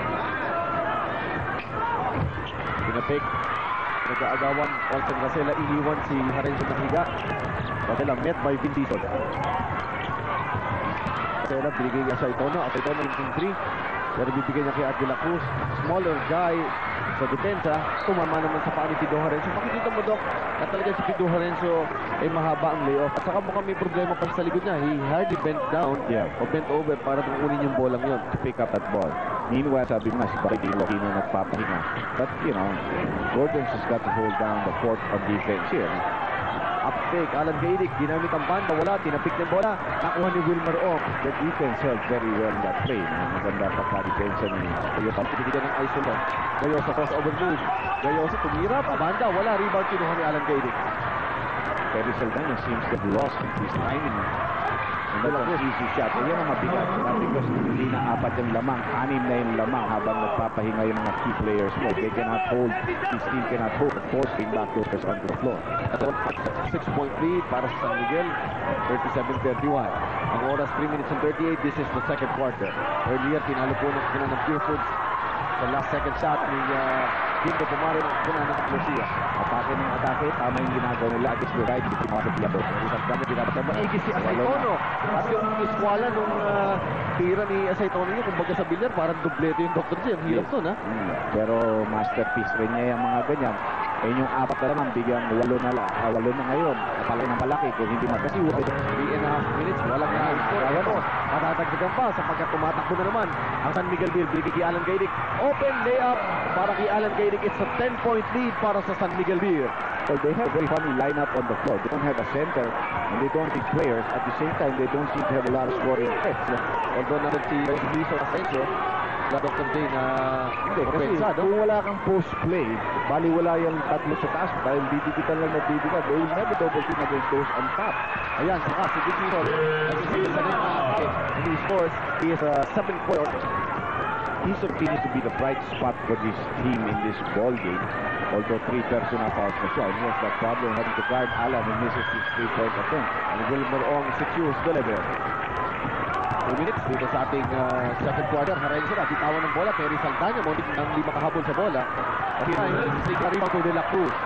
Pinapik. Nag-aagawan. Olsen Gasela iniwan si Harencio Nahiga. Gasela met by Vin Dizon. Gasela binigay niya sa Aceitono. Aceitono yung three. Pero bibigyan niya kay Art de la Cruz. Smaller guy sa depensa. Tumama naman sa paa ni Pido Harencio. Makikita mo, Doc, na talaga si Pido Harencio ay mahaba ang layoff. At saka mukhang may problema pa sa likod niya. He hardly bent down Yeah. o bent over para kunin yung bolang yun. To pick up that ball. Meanwhile, sabi mo na si Barry Aquino nagpapahinga. But, you know, Gordon has got to hold down the fort on defense here. Up fake, Alan Gaydick, ginamit ang banda, wala, tinapik ng bola, nakuha ni Wilmer Ong. The defense held very well in that play. Maganda pagka-depensa ni Gayosa, pinigyan ng isolate. Gayosa, crossover move. Gayosa, tumira, pabanda, wala, rebound, kinuha ni Alan Gaydick. Terry Saldana seems to have lost his timing. And that's an easy shot. So yan ang mabigat. Not because hindi na apat yung lamang, anim na yung lamang habang nagpapahinga yung mga key players mo. They cannot hold, this team cannot hold, forcing back to onto the floor. six-point lead para sa San Miguel, thirty-seven thirty-one. Ang oras, three minutes and thirty-eight. This is the second quarter. Earlier, tinalo po ng kunan ng Purefoods sa last second shot ni uh, Dindo Pumarin ng kunan ng Lucia. Atake ng atake, tama yung ginagawa nila against the right, hindi mga piyado. Isang dami dinapatay. Maigis si Asaytono. At yung iskwala nung uh, tira ni Asaytono niya, kumbaga sa bilyar, parang dubleto yung Doctor J. Ang hirap nun, ha? Hmm. Pero masterpiece rin niya yung mga ganyan. Ayun yung apat na naman, bigyan walo na, uh, walo na ngayon. Palaki ng palaki kung hindi magkasi. three and a half minutes, walang na-score. Ayan o, matatagdagan pa sapagkat tumatakbo na naman ang San Miguel Beer. Binigay kay Alan Gaydick. Open layup para kay Alan Gaydick. It's a ten-point lead para sa San Miguel Beer. Well, they have a very funny lineup on the floor. They don't have a center and they don't see players. At the same time, they don't seem to have a lot of scoring threats. Although natin si Luiso Asensio, la Doctor J na Hindi, kasi opensa, no? kung wala kang post play, bali wala yung tatlo sa taas dahil didikitan lang na didikitan. They will never double team against those on top. Ayan, saka si Dickinson. Nagsisimula na yung atake. And he scores. He is a seven point. He continues to be the bright spot for this team in this ball game. Although three personal fouls na siya. And he has that problem having to guard Alan who misses his three-point attempt. And Wilmer Ong secures the level. two minutes dito sa ating uh, second quarter. Harayin sila. Bitawan ng bola. Terry Saldana. Monik ng lima kahapon sa bola. At yun ay si Carima to De La Cruz.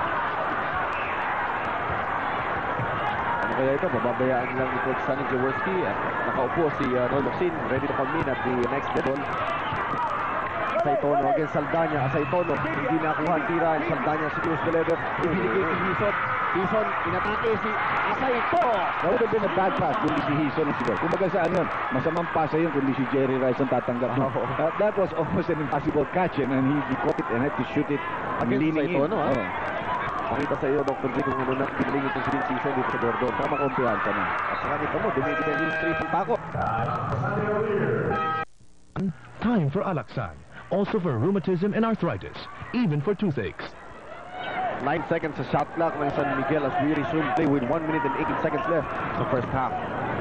Ano kaya ito? Bababayaan lang ni Coach Sonny Jaworski. At nakaupo si uh, Rollo Sin. Ready to come in at the next level. Asaytono against Saldana. Asaytono hindi nakuha ang tira. And Saldana secures the level. Ibinigay si Hison. Hison, inatake si Asaytono. That would have been a bad pass kundi si Hison ang siguro. Kumbaga saan yun, masamang pasa yun kundi si Jerry Rice ang tatanggap. Oh. Uh, that was almost an impossible catch and, and he, he caught it and had to shoot it Against leaning in. Asaytono, ha? Oh. Makita sa iyo, Doctor J, kung ano na pinilingit ng siling season dito sa Gordon. Tama kumpiyansa na. At saka nito mo, dumidipend yung street pa ako. Time for Alaxan. Also for rheumatism and arthritis. Even for toothaches. Nine seconds sa shot clock ng San Miguel as we resume play with one minute and eighteen seconds left sa first half.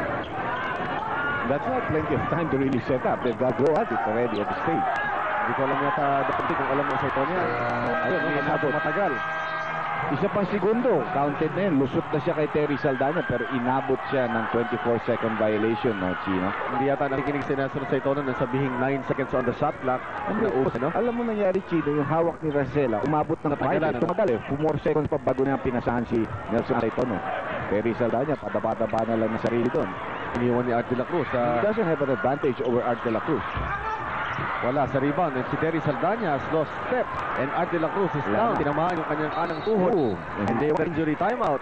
That's not plenty of time to really set up. They've got go at it already at the stage. Hindi ko alam yata, Doctor J, kung alam mo sa ito niya. Ayun, no, masyado matagal. Isa pang segundo, counted na yun. Lusot na siya kay Terry Saldana pero inabot siya ng twenty-four second violation, no, Chino? Hindi yata nakikinig si Nelson sa ito na sabihing nine seconds on the shot clock. Naubos, no? Alam mo nangyari, Chino, yung hawak ni Racela, umabot ng five. Natagalan, no? Tumagal eh. four more seconds pa bago na pinasahan si Nelson Saitono. Terry Saldana, padaba-daba na lang ng sarili doon. Iniwan ni Art De La Cruz. He Uh, doesn't have an advantage over Art De La Cruz. wala sa rebound. And si Terry Saldana has lost step. And Art De La Cruz is down. Tinamaan yung kanyang kanang tuhod. Oh. And they were injury timeout.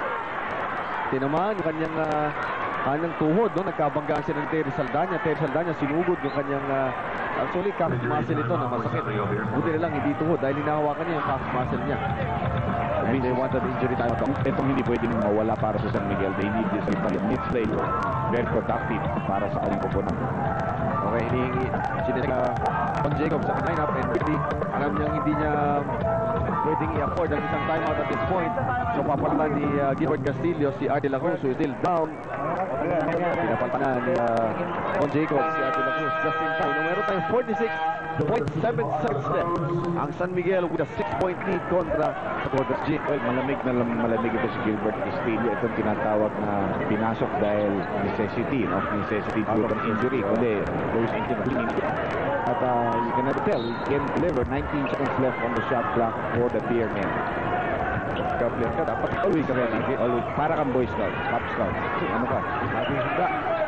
Tinamaan yung kanyang uh, kanang tuhod. No? Nagkabanggaan siya ng Terry Saldana. Terry Saldana sinugod yung kanyang uh, actually calf muscle ito na masakit. Buti na lang hindi tuhod dahil hinahawakan niya yung calf muscle niya. And they wanted injury timeout. Itong hindi pwedeng mawala para sa San Miguel. They need this mid-play. Very productive para sa kanyang koponan. Okay, hinihingi sinisig uh, Juan Jacob sa lineup and really alam niyang hindi niya pwedeng i-afford ang isang timeout at this point. So papalitan ni uh, Gilbert Castillo si Art De La Cruz who is still down. Pinapalitan na ni uh, Juan Jacob si Art De La Cruz just in time. No, meron tayong forty-six point seven seconds left. Ang San Miguel with a six-point lead kontra sa Gordon G. Well, malamig na lam- malamig ito si Gilbert Castillo. Itong tinatawag na pinasok dahil necessity, no? Necessity due to injury. Kundi, goes into the team. At uh, you can never tell, he can deliver nineteen seconds left on the shot clock for the Beer Men. Kaplan ka, dapat Always ready. Always. Para kang Boy Scout, Cop Scout. Ano ka? natin handa.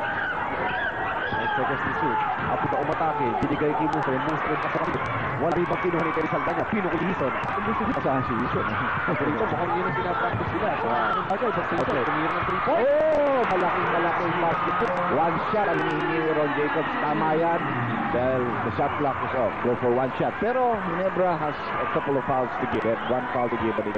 Seconds ni Sue. Apo na umatake. Binigay kay Musa. Yung Musa rin kasakit. Wala rin bang kinuha ni Terry Saldana. Pino kay Hison. Saan si Hison? Pero ito, mukhang yun ang pinapractice nila. So, agay, sa Sison. Okay. Tumira ng three point. Oh! Malaking malaking basket. One shot ang hinihingi ni Ron Jacobs. Tama yan. dahil the shot clock is off. Go for one shot. Pero Ginebra has a couple of fouls to give. They have one foul to give. But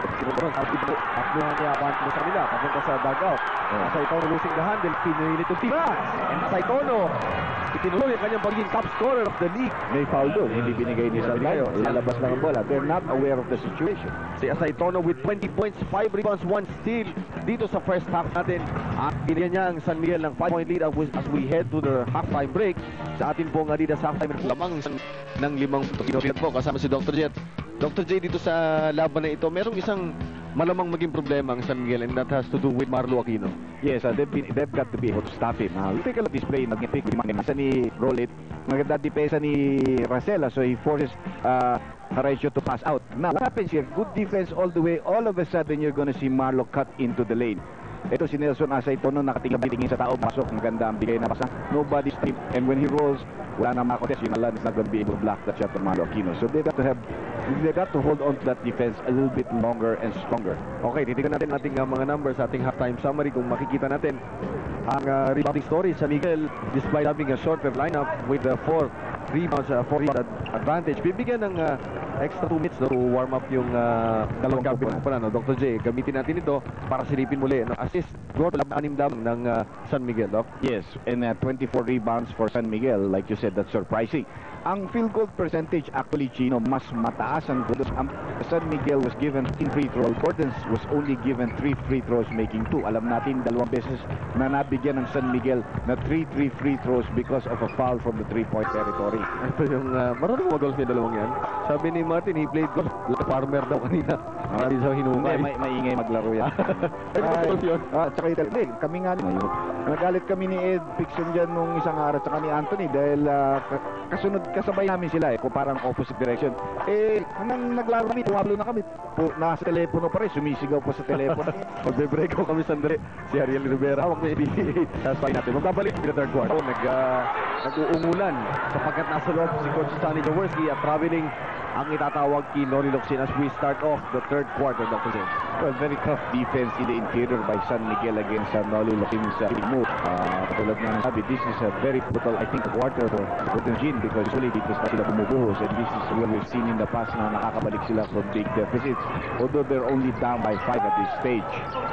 Akluhan niya abante mo sa kanila, papunta sa dugout. Oh. Saitono losing the handle, pinilit yung Tibas. And Saitono, itinuloy ang kanyang pagiging top scorer of the league. may foul doon. Hindi binigay ni Sanlayo. Lalabas lang ang bola. They're not aware of the situation. Si Saitono with twenty points, five rebounds, one steal dito sa first half natin. At binigyan niya ang San Miguel ng five point lead as we head to the halftime break. Sa atin pong Adidas halftime lamang ng limang pinorian po kasama si Doctor Jet. Doctor J, dito sa laban na ito, merong isang malamang maging problema ang San Miguel, and that has to do with Marlo Aquino. Yes, uh, they've, been, they've got to be able to stop him. Uh, take a look at this play. Nag-pick sa ni Rolit. Maganda depensa ni Racela, so he forces uh, Horatio to pass out. Now, what happens here? Good defense all the way. All of a sudden, you're gonna see Marlo cut into the lane. Ito si Nelson Asaitono, nakatingin sa tao, pasok, maganda ang bigay na pasa. Nobody's team. And when he rolls, wala na makontest. Yung Alan is not going to be able to block that shot from Marlo Aquino. So they got to have, they got to hold on to that defense a little bit longer and stronger. Okay, titignan natin ating uh, mga numbers, ating halftime summary. Kung makikita natin ang uh, rebounding story sa Miguel, despite having a shorter lineup with the uh, four rebounds, uh, four rebound advantage, bibigyan ng uh, extra two minutes no, to warm up yung uh, dalawang gawin pa na, no? Doctor J, gamitin natin ito para silipin muli. No? Assist, goal, anim lamang ng uh, San Miguel, no? Yes, and uh, twenty-four rebounds for San Miguel. Like you said, that's surprising. Ang field goal percentage, actually, Chino, mas mataas ang goals. Ang San Miguel was given fifteen free throws. Gordons was only given three free throws, making two. Alam natin, dalawang beses na nabigyan ng San Miguel na three three free throws because of a foul from the three-point territory. Ito yung, uh, marunong mag-golf yung dalawang yan. Sabi ni Martin, he played golf. Like farmer daw kanina. Marami sa hinumay. Hindi, may, maingay maglaro yan. Ay, golf yun. Ah, tsaka ito, hindi, kami nga ngayon. Nagalit kami ni Ed Pixon dyan nung isang araw, tsaka ni Anthony, dahil uh, kasunod, kasabay namin sila eh, kung parang opposite direction. Eh, hanggang naglaro kami, tumablo na kami. Po, nasa telepono pa rin, sumisigaw po sa telepono. Magbe-break ko kami sandali. Si Ariel Rivera, hawak na ibigay. Sasabi natin. Magbabalik sa third quarter. Nag, uh, nag-uungulan sapagkat nasa loob si Coach Sonny Jaworski at traveling ang itatawag kay Noli Locsin as we start off the third quarter, Doctor James. Well, very tough defense in the interior by San Miguel against uh, Noli Locsin's uh, move. Uh, katulad nga sabi, this is a very brutal, I think, quarter for Gordon Jean because usually dito sila bumubuhos, and this is what we've seen in the past na nakakabalik sila from big deficits, although they're only down by five at this stage.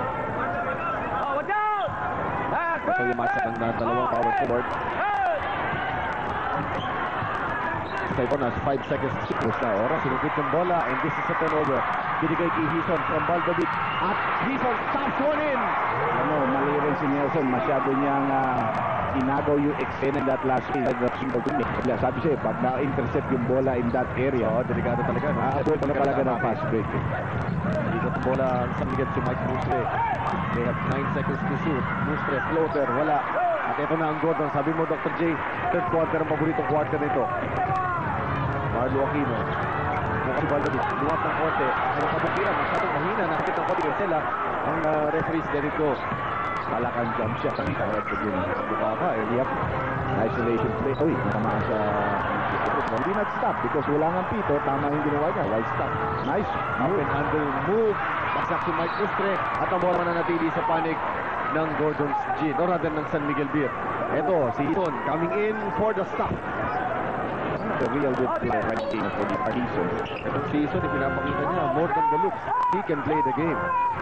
Ito yung match ng dalawang power forward. Sa nas five seconds to na oras. Sinukit yung bola, and this is a turnover. Binigay kay Hison from Baldavic. At Hison stops one in. Alam mo, mali rin si Nelson. Masyado niyang uh, inagaw yung eksena in that last play. Sabi siya, pag na-intercept yung bola in that area, oh, delikado talaga. Nakaabot na talaga ng fast break. Dito ang bola ang San Miguel si Mike Mustre. They have nine seconds to shoot. Mustre, floater, wala. At ito na ang Gordon. Sabi mo, Doctor J, third quarter ang paboritong quarter nito. Marlo Aquino. Mukhang Baldavic. Luwat ng konti. Ang kabukiran, masyadong mahina. Nakapit ng konti. Marcela. Ang uh, referees, there it goes. Malakan jump shot ang tawag ko din. Buka ka eh. Yep. Isolation play. Uy, nakamaan sa... Hindi nag-stop because wala nga pito. Tama yung ginawa niya. Why stop? Nice. Up and under move. Basak si Mike Mustre. At ang bola mananatili sa panig ng Gordon's Gin. O rather ng San Miguel Beer. Ito, si Hison coming in for the stop. The real good player right team for the Hison. Itong si Hison, ipinapakita niya more than the looks. He can play the game.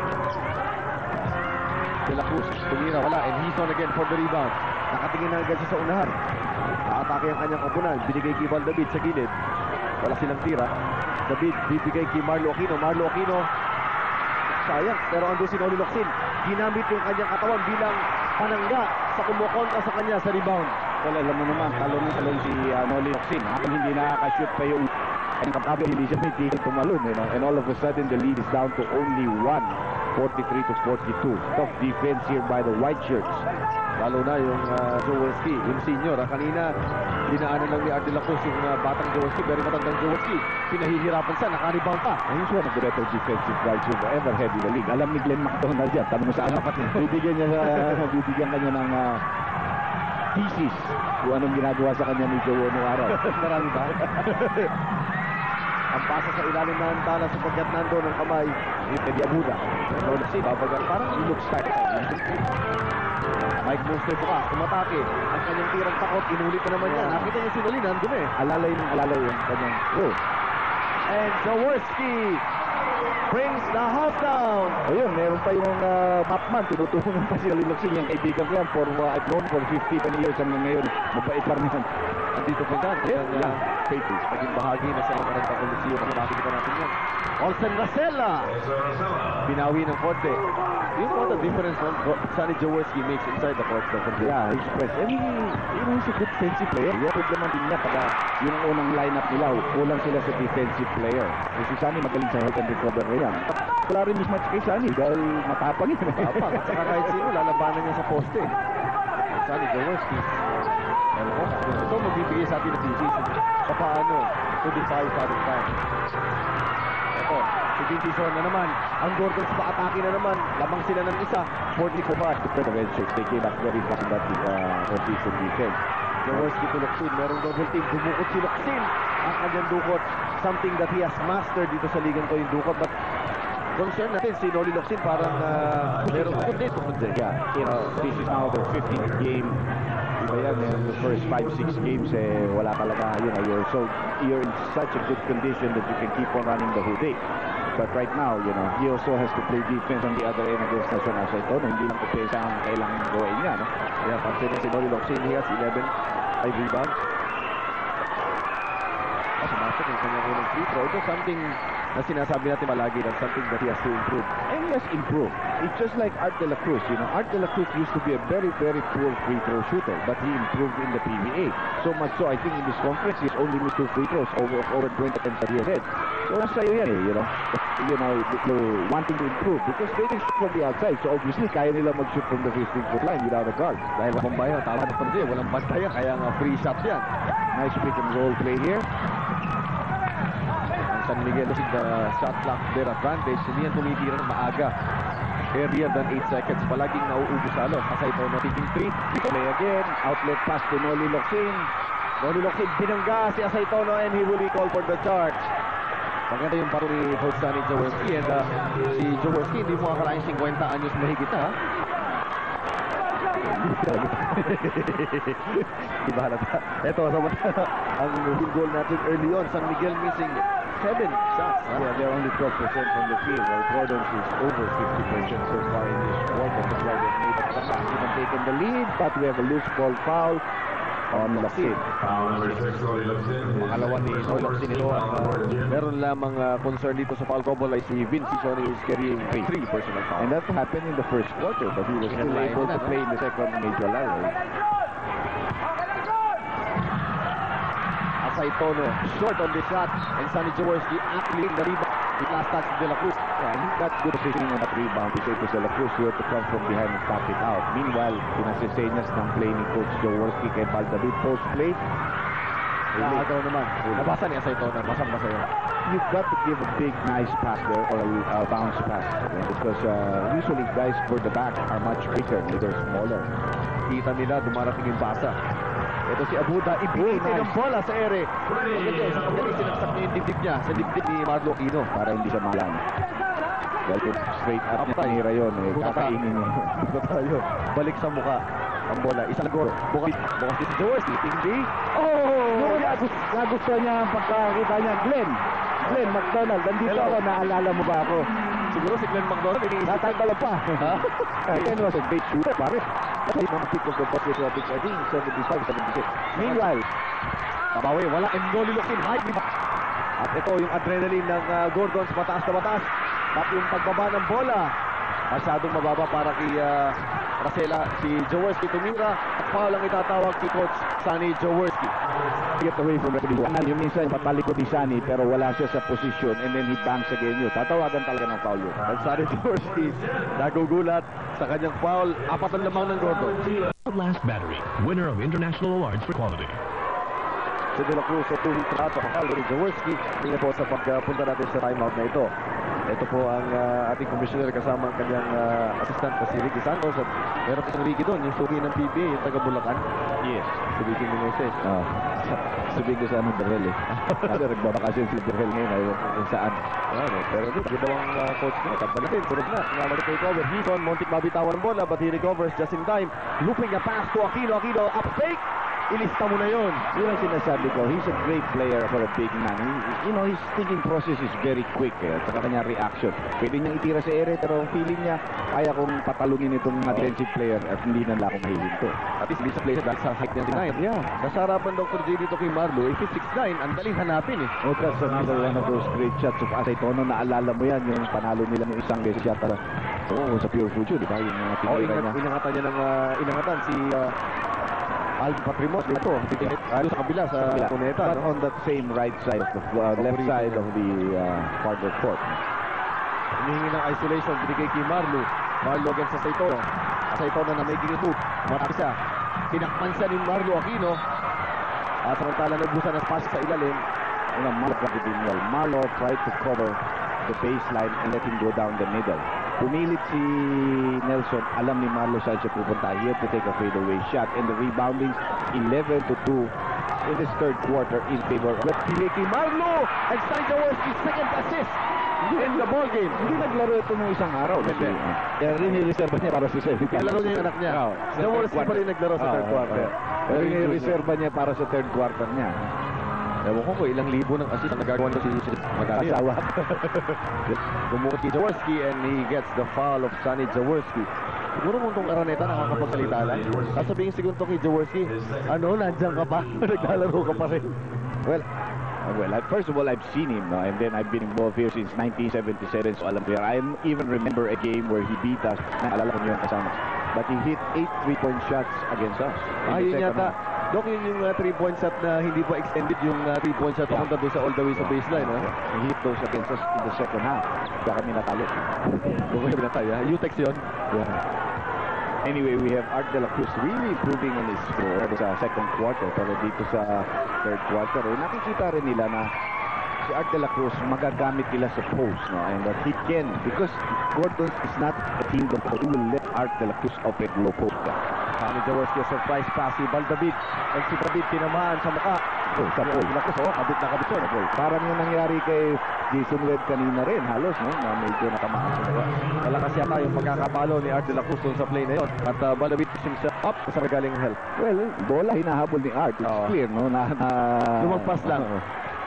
De La Cruz, tumira, wala. And Hison again for the rebound. Nakatingin na agad siya sa unahan. Nakatake ang kanyang kapunan. Binigay kay Baldavid sa gilid. Wala silang tira. David, bibigay kay Marlo Aquino. Marlo Aquino, sayang. Pero ando si Noli Locsin. Ginamit yung kanyang katawan bilang panangga sa kumukontra sa kanya sa rebound. Well, alam mo naman, talon ng talon si uh, Noli Locsin. Habang hindi nakaka-shoot pa yung ang kapatid, hindi siya may tigil tumalon. You know? And all of a sudden, the lead is down to only one. forty-three to forty-two. Tough defense here by the white shirts. Lalo na yung uh, Jaworski, yung senior. Ah, kanina, dinaanan lang ni Art de la Cruz yung uh, batang Jaworski, very matandang Jaworski. Pinahihirapan siya, nakarebound pa. And he's one of the better defensive guys who've ever had in the league. Alam ni Glenn McDonald yan. Tanong mo sa anak. Bibigyan niya sa, bibigyan kanya ng uh, thesis kung anong ginagawa sa kanya ni Joe noong araw. Marami ba? Ang pasa sa ilalim ng tala sapagkat nandoon ang kamay ni Teddy Abuda. Lord C, babagal. Parang look start. Mike Monster buka, umatake. Ang kanyang tirang takot, inulit na naman niya. Nakita niya si Nolin, nandun eh. Alalay ng alalay yung kanyang goal. And Jaworski brings the half down. Ayun, meron pa yung uh, mapman. Tinutulungan pa si Liloksin yung kaibigan ko yan for uh, I've known for fifty-one years hanggang ngayon. Mabait pa rin yan. Andito po dyan. Yeah, Kanyang yeah. uh, faithful. Naging bahagi na sa Amaranta Coliseo. Makikita natin yan. Olsen Rosella. Also Rosella. Binawi ng konti. You know the difference no? Sonny Jaworski makes inside the court. Yeah, express. I mean, you know, he's a good defensive player. Yeah, problema din niya pag uh, yung unang lineup nila, kulang sila sa defensive player. Eh, si Sonny magaling sa help and recover na yan. Wala rin mismatch kay Sonny dahil matapang yun. Matapang. At saka kahit sino, lalabanan niya sa poste. Sonny Jaworski. Pero kung ito magbibigay sa atin ng decision. Sa paano to defy Father Time. Ito, si Vincent na naman. Ang Gordons pa-atake na naman. Lamang sila ng isa. Forty ko pa. The Ventures, they came back very fast in that uh, rotation defense. Jaworski to Locsin. Merong double team. Dumukot si Locsin. Ang kanyang dukot. Something that he has mastered dito sa ligang to yung dukot. But concern natin si Noli Locsin parang uh, merong kundi. Yeah, you know, this is now their fifteenth game. Diba yan, eh, the first five, six games, eh, wala talaga, you know, you're, so, you're in such a good condition that you can keep on running the whole day. But right now, you know, he also has to play defense on the other end against National Saitono. Hindi lang kumpensa ang kailangan gawin niya, no? Yeah, pansin si Noli Locsin. He has eleven five rebounds. Ah, sumasok yung kanyang unang free throw. Ito something na sinasabi natin malagi na something that he has to improve. And he has improved. It's just like Art de la Cruz, you know. Art de la Cruz used to be a very, very poor free throw shooter, but he improved in the P B A. So much so, I think in this conference, he's only missed two free throws over over twenty attempts that he has had. So nasa iyo yan eh, you know. You know, they're wanting to improve because they can shoot from the outside. So obviously, kaya nila mag-shoot from the fifteen-foot line without a guard. Dahil walang bayan, tama na pa rin. Walang bantaya, kaya nga free shot yan. Nice pick and roll play here. Ang San Miguel with the shot clock their advantage. Hindi yan tumitira ng maaga. Earlier than eight seconds. Palaging nauubos salo. Kasi ito na taking three. Play again. Outlet pass to Noli Locsin. Noli Locsin binangga si Asaytono and he will be called for the charge. Maganda yung paro ni Coach Sonny Jaworski. And uh, si Jaworski hindi mo akalain fifty anyos mahigit ha. Diba halata? Ito sa ang goal natin early on. San Miguel missing seven shots. Ha? Yeah, they're only twelve percent from the field, while Gordon's is over fifty percent so far in this quarter. That's why they've made a comeback, even taken the lead, but we have a loose ball foul on Locsin. Foul number six, Noli Locsin. Pangalawa ni Noli Locsin ito. Ang uh, meron lamang uh, concern dito sa foul trouble ay si Vince Sisoni is carrying three personal fouls. And that happened in the first quarter, but he was still Headline able na, to no? play in the second major level. Asaytono short on the shot and Sonny Jaworski actually in the rebound. It last touch De La Cruz. Yeah, he's got good positioning on that rebound. He said to De La Cruz, you have to come from behind and tap it out. Meanwhile, pinasisenyas ng play ni Coach Jaworski kay Baldavid post play. Nakagaw naman. Nabasa ni Asaytono. Basang-basa yun. You've got to give a big, nice pass there or a uh, bounce pass. Yeah, because uh, usually guys for the back are much quicker. They're smaller. Kita nila dumarating yung basa. Ito si Abuda. Ibigay Oh, nice. ng bola sa ere. Maganda sa kanya sinaksak niya yung dibdib niya. Sa dibdib ni Marlo Aquino. Para hindi siya malan. Dahil kung straight up niya Upside. tinira yun, eh, Buta ka. kakainin niya. Buta tayo. Balik sa muka. Ang bola. Isang goro. Bukas. Bukas si Jaworski. Tingdi. Oh! Nagus- nagustuhan niya ang pagkakita niya. Glenn! Glenn McDonald, nandito Hello. ako. Naalala mo ba ako? Siguro si Glenn McDonald. Iniisip Natanggal pa. Ha? Glenn was a great shooter, pare. Kasi mga pick of the basket topics, I think seventy-five, seventy-six. Meanwhile, Kabawi. Wala. And Noli Locsin. High. At ito yung adrenaline ng uh, Gordons. Mataas na mataas. At yung pagbaba ng bola. Masyadong mababa para kay uh, Rosella. Si Jaworski tumira. At foul ang itatawag si Coach Sonny Jaworski. get away from the Kanan, yung minsan patalikod ni Sunny pero wala siya sa position and then he bangs again yun. Tatawagan talaga ng foul yun. At Sonny Jaworski nagugulat sa kanyang foul. Apat ang lamang ng Gordon. Outlast Battery, winner of international awards for quality. si De La Cruz sa tuwing trato kapal ni Jaworski. Hindi po sa pagpunta natin sa timeout na ito. Ito po ang uh, ating commissioner kasama ang kanyang uh, assistant na si Ricky Santos at meron po si Ricky doon, yung suki ng P B A, yung taga Bulacan. Yes. Si Ricky Meneses. Oh. Sabihin ko sa ano, Berhel eh. Kasi nagbabakasyon si Berhel ngayon, ayaw kung saan. Ano, pero doon, ganda ang uh, coach niya. Taban natin, turog na. Nga mag-takeover. Hison, Montik mabitawan ang bola, but he recovers just in time. Looping a pass to Aquino. Aquino, up fake. Ilista mo na yun. Yun ang sinasabi ko, he's a great player for a big man. He, you know, his thinking process is very quick eh, at saka kanyang reaction. Pwede niyang itira sa ere, pero ang feeling niya, kaya kong patalunin itong defensive player at hindi na lang ako mahihinto. At least hindi sa player dahil sa height niya si Nine. Yeah. Sa harapan Doctor J dito kay Marlo, if it's six nine, ang daling hanapin eh. Oh, that's another one of those great shots of Asay Tono. Naalala mo yan, yung panalo nila ng isang beses yata. Oo, sa Pure Future, di ba? Yung mga Oh, tinira ingat, niya. inangatan niya ng uh, inangatan si uh, Alvin Patrimos dito. Ano sa kabila sa Cuneta. But on that same right side of the uh, left side of the uh, farther court. Hinihingi ng isolation, binigay kay Marlo. Marlo against sa Saitono. Saitono na may ginito. Marami siya. Tinakpan siya ni Marlo Aquino. At samantala nagbusan ng pass sa ilalim. You know, Marlo Marlo tried to cover the baseline and let him go down the middle. Pumilit si Nelson, alam ni Marlo saan siya pupunta. He had to take a fadeaway shot. And the rebounding eleven to two in this third quarter in favor of Ricky Marlo and Sonny Jaworski, second assist in the ball game. Hindi naglaro ito nung isang araw. Kasi, uh, kaya rin-reserve niya para sa semifinal. Naglaro niya yung anak niya. Oh, sa Jaworski third pa rin naglaro sa Oh, third oh, quarter. oh. Pero rin-reserve niya para sa third quarter niya. Ewan ko ko, ilang libo ng assist ang nagagawa niya si Magkano yun? Asawa. Gumukot kay Jaworski and he gets the foul of Sonny Jaworski. Siguro kung itong Araneta nakakapagsalita lang. Sasabihin siguro ito kay Jaworski, ano, nandiyan ka pa? Naglalaro ka pa rin. Well, uh, well, I, first of all, I've seen him, no? And then I've been involved here since nineteen seventy-seven, so alam ko yan. I even remember a game where he beat us. Naalala ko niyo yung kasama. But he hit eight three-point shots against us. in Ah, the yun second yata. half. Dok, yun yung uh, three-point shot na hindi pa extended yung uh, three-point shot papunta doon sa all the way sa baseline. Ha? He hit those against us in the second half. Kaya kami natalo. Kung kayo binatay, ha? U-Tex yun. Yeah. Anyway, we have Art De La Cruz really improving on his score sa second quarter. Pero dito sa third quarter, eh, nakikita rin nila na si Art De La Cruz magagamit nila sa post. No? And that he can, because Gordon is not a team that he will let Art De La Cruz operate low post. Sonny Jaworski, surprise pass si Baldavid. And si David tinamaan sa mukha. Oh, sa pool. Oh, kabit na kabit yun. Parang yung nangyari kay Jason Webb kanina rin, halos, no? Na medyo natamaan sa mga. Malakas yata yung pagkakapalo ni Art De La Cruz doon sa play na yun. At uh, Baldavid pushing siya up sa magaling help. Well, bola hinahabol ni Art. It's Oo. clear, no? Na, na, Lumagpas lang. Oo.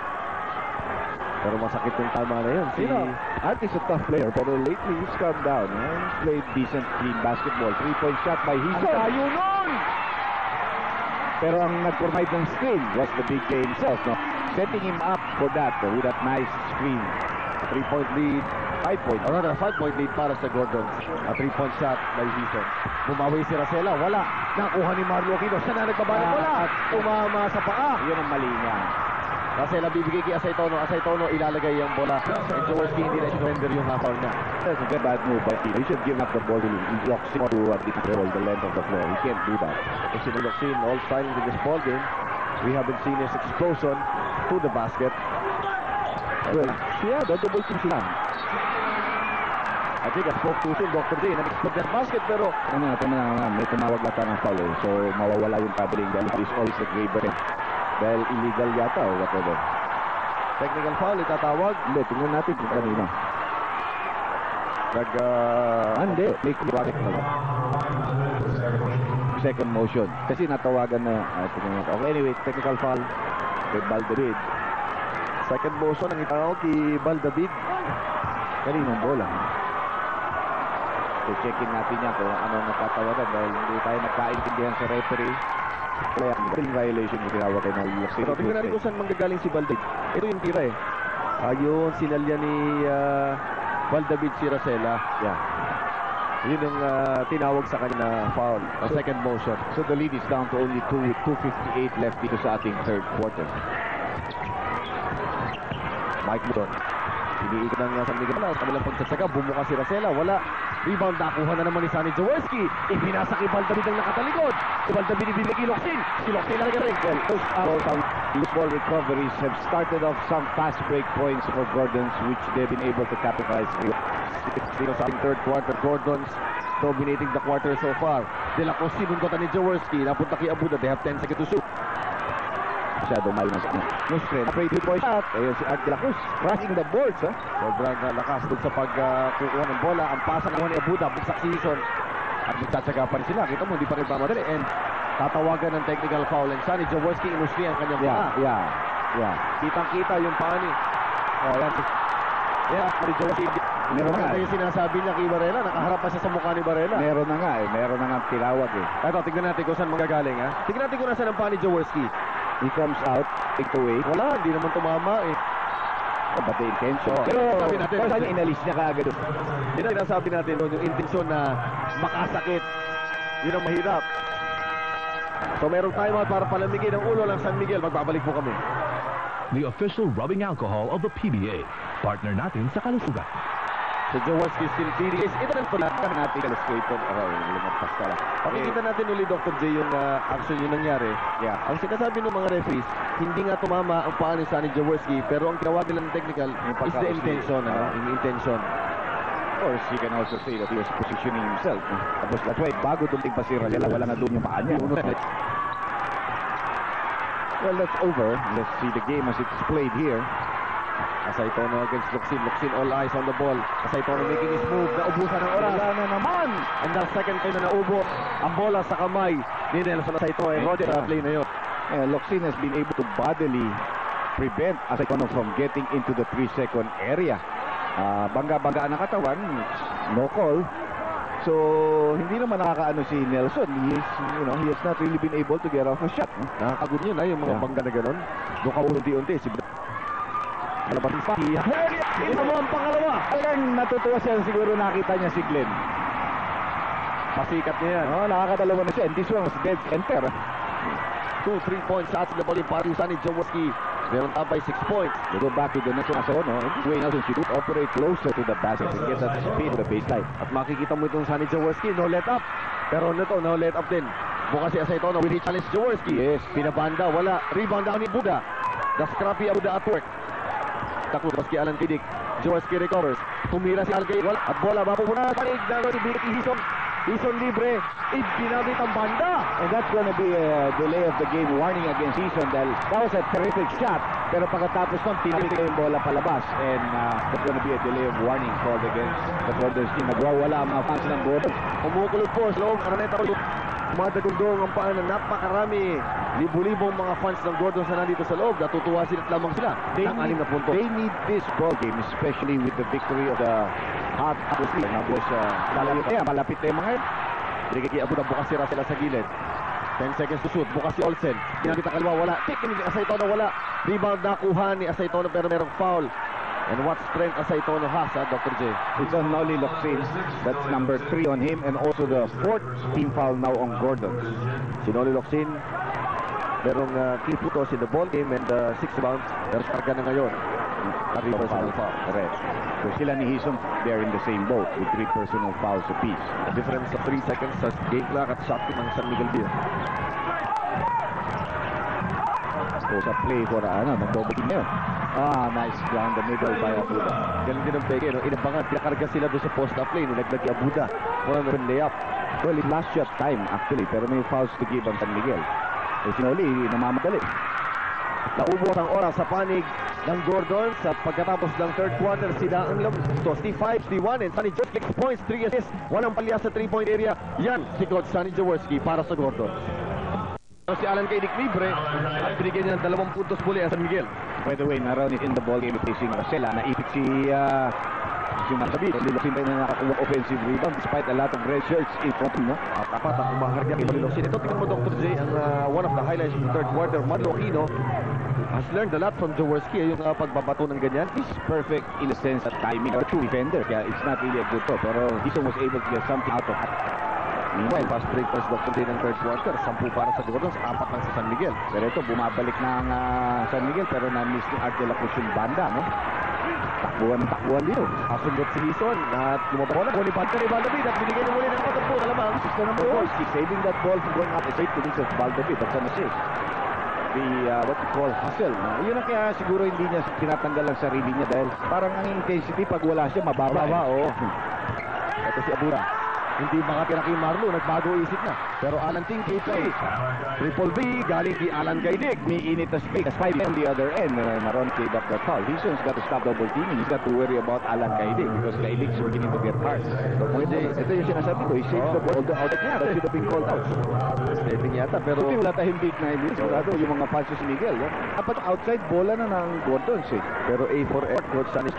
Pero masakit yung tama na yun. Si You know, Art is a tough player, pero lately he's calmed down. No? He's played decent, clean basketball. Three-point shot by Ang Hison. tayo nun! Pero ang nag-provide ng screen was the big K himself. No? Setting him up for that uh, with that nice screen. Three-point lead. Five point. Ano na, five-point lead para sa Gordon. A three-point shot by Hison. Bumawi si Racela. Wala. Nakuha ni Marlo Aquino. Siya na nagbabala. Wala. Tumama sa paa. Yun ang mali niya. Racela bibigay kay Asaytono. Asaytono ilalagay yung bola. And Jaworski hindi na surrender yung half-hour niya. That's a bad move by Tito. He should give up the ball to Loxin to uh, control the length of the floor. He can't do that. Kasi Loxin all silent in this ball game. We haven't seen his explosion to the basket. Well, yeah, the double team sila. I think I spoke too soon, Doctor J. Nag-expect that basket pero Ano nga, tama na nga, may tumawag lata ng foul. eh. So, mawawala yung traveling dahil it is always the Graber. Dahil illegal yata o whatever. technical foul itatawag. Hindi, tingnan natin kung kanina. Nag, uh, Ah, hindi. May kumabalik na lang. Second motion. Kasi natawagan na. Ah, tingnan natin. Okay, anyway, technical foul. Kay Baldavid. second motion ang itawag kay Baldavid. Kaninong bola. So, checkin natin yan kung ano ang natatawagan dahil hindi tayo nagkaintindihan sa referee. Kaya, yung violation yung tinawag kay Nalilak. Pero tingnan natin kung saan manggagaling si Baldavid. Ito yung tira eh. Ayun, sinalya ni uh, Baldavid si Racela. Yeah. Yun ang uh, tinawag sa kanya na foul. A So- second motion. So, the lead is down to only two fifty-eight left dito sa ating third quarter. Mike Luton. Iniikot ng uh, San Miguel sa kabilang pagsatsaka. Bumuka si Racela. Wala. Rebound. Nakuha na naman ni Sonny Jaworski. Ipinasa kay Baldavid ang nakatalikod. Si Baldavid ibinigay kay Loxin. Si Loxin lang rin. Well, post out. loose ball recoveries have started off some fast break points for Gordons, which they've been able to capitalize on. Sino sa ating third quarter, Gordons dominating the quarter so far. De La Cruz sinundotan ni Jaworski, napunta kay Abuda, they have ten seconds to shoot. Masyado mayo na sa Nusren. Afraid to point shot. Ayun si Art de la Cruz. Rushing the boards, ha? Sobrang uh, lakas dun sa pagkukuha uh, ng bola. Ang pasa ng ni Abuda, buksak season. At magtsatsaga pa rin sila. Kita mo, hindi pa rin pamadali. And tatawagan ng technical foul. And Sonny Jaworski inusli ang kanyang Yeah, paa. yeah, yeah. Kitang-kita yung paa ni. Oh, yan. Yeah, Sonny Jaworski. Meron nga. Ito yung sinasabi niya kay Varela. Nakaharap pa siya sa mukha ni Varela. Meron na nga eh. Meron na nga tinawag eh. Ito, tignan natin kung saan magagaling, ha? Tignan natin kung nasa ng paa ni Jaworski. He comes out, take away. Wala, hindi naman tumama eh. Oh, but the intention. Oh, Pero, sabi natin, pero saan inalis niya kaagad? Yun ang sinasabi natin doon, yung intensyon na makasakit. Yun ang mahirap. So merong timeout para palamigin ang ulo ng San Miguel. Magbabalik po kami. The official rubbing alcohol of the P B A. Partner natin sa kalusugan. So Jaworski still feeding. Ito rin pala. Kan natin illustrator. Aray, lumagpas ka lang. Pakikita natin ulit, Doctor J, yung uh, action yung nangyari. Yeah. Ang sinasabi ng mga referees, hindi nga tumama ang paa ni Sonny Jaworski, pero ang ginawa nila ng technical is the intention. Ano? Yung intention. Of course, he can also say that he was positioning himself. Tapos that's why, bago dumating pa si Ralila, wala na doon yung paa niya. Well, that's over. Let's see the game as it's played here. Asaytono against Luxin. Luxin all eyes on the ball. Asaytono making his move. Naubusan ng oras. Wala na naman! And the second time na naubo ang bola sa kamay ni Nelson Asaytono. And Roger sa play na yun. Yeah, Locsin has been able to bodily prevent Asaytono from getting into the three-second area. Uh, bangga-bangga ang katawan. No call. So, hindi naman nakakaano si Nelson. He is, you know, he has not really been able to get off a shot. Nakakagod yun, ha? Yung mga Yeah. bangga na gano'n. Doon ka unti-unti. Si Alabatin pa. Ito mo ang pangalawa. Ayan, natutuwa siya. Siguro nakita niya si Glenn. Pasikat niya yan. Oh, nakakadalawa na siya. And this one was dead center. Two, three points sa atin na ball yung para yung Sonny Jaworski. Meron tabay six points. We go back to the next one. So, no, in this way, Nelson should operate closer to the basket and get that speed to the baseline. At makikita mo itong Sonny Jaworski. No let up. Pero nito, no let up din. Bukas si Asaytono. Will he challenge Jaworski? Yes. Pinabanda. Wala. Rebound down ni Buda. The scrappy Abuda at work. Takot kay Alan Tidik. Jaworski recovers. Tumira si Algay. At bola mapupunta. Panig na rin. Hison. Hison libre. Ibinabit ang banda. And that's going to be a delay of the game warning against Eason dahil that was a terrific shot. Pero pagkatapos nun, pinabit yung bola palabas. And uh, that's going to be a delay of warning called against the Gordons team. Nagwawala ang mga fans ng Gordons. Umukulog po sa loob. Araneta ko. Madagundong ang paan ng napakarami. Libo-libong mga fans ng Gordons na nandito sa loob. Natutuwa sila at lamang sila. They Ng need, anim na punto. they need this ball game, especially with the victory of the Hot Apples League. Tapos, uh, malapit na, malapit na yung mga yun. Rigaki Abuda, bukas sira sila sa gilid. ten seconds to shoot. Bukas si Olsen. Ginamit ang kaliwa, wala. Pick ni Asaytono, wala. Rebound nakuha ni Asaytono pero merong foul. And what strength Asaytono has, ha, Doctor J? It's on Nolly Locsin. That's number three on him and also the fourth team foul now on Gordon. Si Noli Locsin, merong uh, three putos in the ball game and uh, six bounds. Pero karga na ngayon. Three personal foul. Correct. So sila ni Hison, they're in the same boat with three personal fouls apiece. A difference of three seconds sa game clock at shot team ng San Miguel Beer. So sa play for ano, mag-double team ngayon. Ah, nice down the middle by Abuda. Galing din ang peke, no? Inabangan, pinakarga sila doon sa post-up lane. Nilaglag yung Abuda. One open layup. Well, it last shot time actually, pero may fouls to give ang San Miguel. Eh, si Nolly, namamadali. Naubos ang oras sa panig ng Gordon sa pagkatapos ng third quarter. Sila ang lam. So, Steve five, Steve one, and Sonny Jaworski six points, three assists. Walang palya sa three-point area. Yan si Coach Sonny Jaworski para sa Gordon. Si Alan kay Dick Libre at binigyan niya ng dalawang puntos muli ang San Miguel. By the way, naroon is in the ball game facing Marcela. Naipit si uh, si Masabi. Lilosin tayo na nakakuha offensive rebound despite a lot of red shirts in front, no? At dapat ang umaharga kay Lilosin. Ito, tingnan mo, Doctor J, ang uh, one of the highlights ng third quarter. Madlo Aquino has learned a lot from Jaworski. Yung uh, pagbabato ng ganyan. He's perfect in the sense of timing. Or two defender. Kaya it's not really a good throw. Pero Hison was able to get something out of it. Meanwhile, fast break pass Doctor J ng third quarter. Sampu para sa Gordons, apat lang sa San Miguel. Pero ito, bumabalik na ang uh, San Miguel. Pero na-miss ni Art de la Cruz yung banda, no? Takbuhan ng takbuhan dito. Asundot si Hison at lumabaw na. Kung ipanta ni Valdavid at binigay na muli ng patapon. Alamang. He's the number one. He's saving that ball from going up straight to Vincent Valdavid. That's an assist. the, uh, what you call, hustle. No? Yun ang kaya siguro hindi niya tinatanggal ang sarili niya dahil parang ang intensity pag wala siya, mababa. Mababa, eh. oo. Ito si Abura. Hindi makatira kay Marlo, nagbago isip na. Pero Alan Ting, K P. Triple B, galing kay Alan Gaidig. Umiinit na speak. As five on the other end, uh, Maron played up that foul. Hison's got to stop double teaming. He's got to worry about Alan Gaidig because Gaidig's beginning to get hard. So, ito, ito yung sinasabi ko. He saves the ball the out niya. That should have been called out. Stepping yata, pero Buti wala tayong big na hindi. Sigurado yung mga passes ni Miguel. No? Dapat outside, bola na ng Gordons eh. pero A for F, Coach Sanis.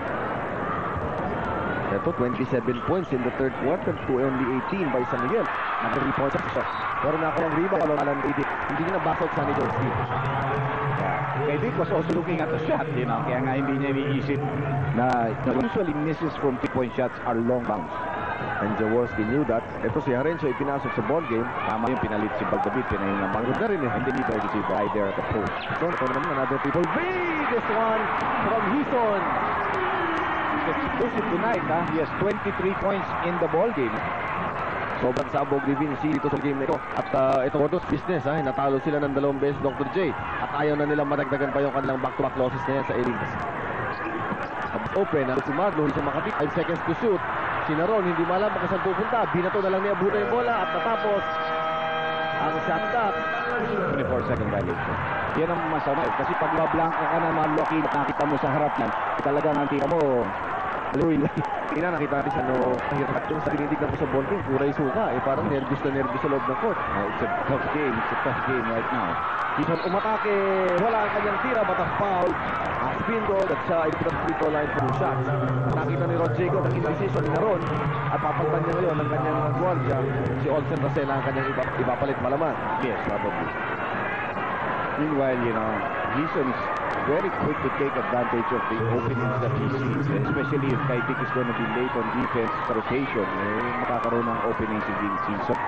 Ito, twenty-seven points in the third quarter to only eighteen by San Miguel. Nag-three points siya. Pero nakuha ang rebound, Alan Gaidig. Hindi niya nabasok sa San Jose. Gaidig was also looking at the shot, you know, kaya nga hindi niya iniisip na usually misses from three-point shots are long bounce. And Jaworski knew that. Ito si Harencio ipinasok sa ball game. Tama yung pinalit si Baldabit, pinahingang Pagod na rin eh. and then he tried to see right there at the post. So, ito naman another triple B. This one from Hison. Explosive tonight, ha? He has twenty-three points in the ball game. Sobrang sabog ni Vinci dito sa game na ito. At uh, ito Gordos business, ha? Natalo sila ng dalawang beses, Doctor J. At ayaw na nilang madagdagan pa yung kanilang back-to-back losses na yan sa innings. Open, ang si Marlo, hindi siya makapit. five seconds to shoot. Si Naron, hindi malam baka saan pupunta. Binato na lang ni Abuda yung bola at natapos ang shot clock. twenty-four second violation. Yan ang masama eh. Kasi pag mablanka ka na Marlocky, nakita mo sa harap nan, talagang ang tira mo, aluin lang. Ina, nakita natin sa no, hirap yung sa tinitignan ko sa ball game. Puray suka, eh parang nervous na nervous sa loob ng court. Uh, it's a tough game. It's a tough game right now. Hison umatake, wala ang kanyang tira, but ang foul. Ang spin goal at siya ay pinag free throw line for the shots. Nakita ni Rod Jacob ang indecision ni Naron at papalitan niya ngayon ng kanyang guardia. Si Olsen Rosela ang kanyang iba, ipapalit malaman. Yes, probably. Meanwhile, you know, Hison is very quick to take advantage of the openings that he sees. And especially if Kaitik is going to be late on defense sa rotation, eh, makakaroon ng openings si Vince Hison.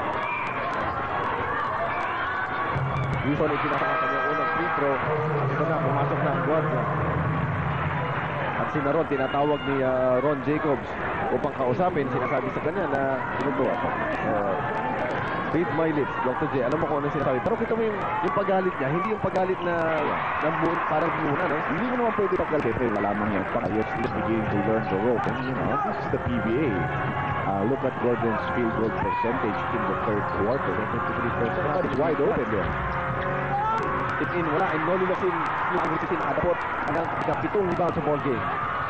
Hison ay pinaka ang kanyang unang free throw. Ito na, pumasok na ang guardia. At si Naron, tinatawag ni uh, Ron Jacobs upang kausapin. Sinasabi sa kanya na, sino to? Uh, read my lips, Doctor J. Alam mo kung ano sinasabi. Pero kita mo yung, yung paggalit niya, hindi yung pagalit na ng buon, parang muna, no? Hindi mo naman pwede paggalit. Pero malamang yan. You're still beginning to learn the rope. And, you know, this is the P B A. Uh, look at Gordon's field goal percentage in the third quarter. fifty-three percent. But it's wide open there. It's in, wala. And Noli Lasin, yung agresisin nakadapot hanggang ikapitong rebound sa ball game.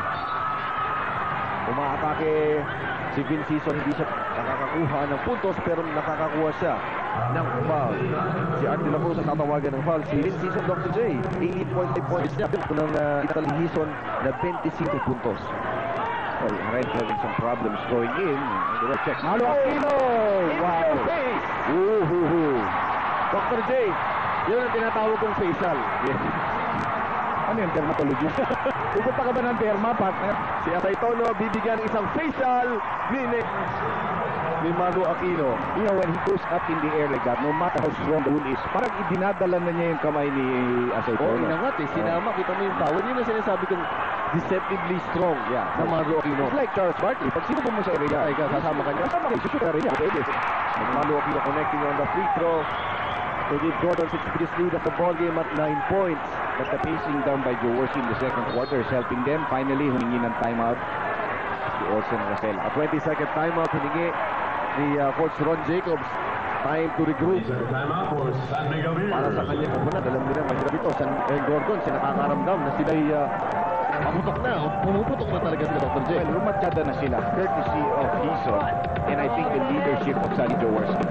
Umaatake si Vince Hison, hindi siya nakakakuha ng puntos pero nakakakuha siya ng foul. Si Art de la Cruz ang tatawagan ng foul. Si Vince Hison, Doctor J, eighteen point five points niya. Ito ng uh, Italy Hison na twenty-five puntos. Well, Red having some problems going in. Check. Malo Aquino! Wow! Woohoo! Doctor J, yun ang tinatawag kong facial. Yes. Ano yung dermatology? Pupunta ka ba ng derma, partner? Si Atay Tono bibigyan ng isang facial ni Nick ni Malo Aquino. You know, when he goes up in the air like that, no matter how strong the wound is, parang idinadala na niya yung kamay ni Asay Oo, Tono. inangat eh. Sinama, kita mo yung power. Yun ang sinasabi kong deceptively strong Yeah. na Malo Aquino. It's like Charles Barkley. Pag sino mo sa area, Ay ka, sasama ka niya. kasama kayo, susuka rin niya. Pwede. Malo Aquino connecting on the free throw to give Gordon six minutes lead of the ball game at nine points. But the pacing down by Jaworski in the second quarter is helping them. Finally, humingi ng timeout si Olsen Rosela. A twenty second timeout hiningi ni uh, Coach Ron Jacobs. Time to regroup. Timeout for San Miguel Bears. Para sa kanyang kapunan, alam nila mahirap ito. San eh, Gordon, siya nakakaramdam na sila'y uh, pamutok na. O pumuputok na talaga sila, Doctor J. Well, rumatyada na sila, courtesy of Hison, and I think the leadership of Sonny Jaworski.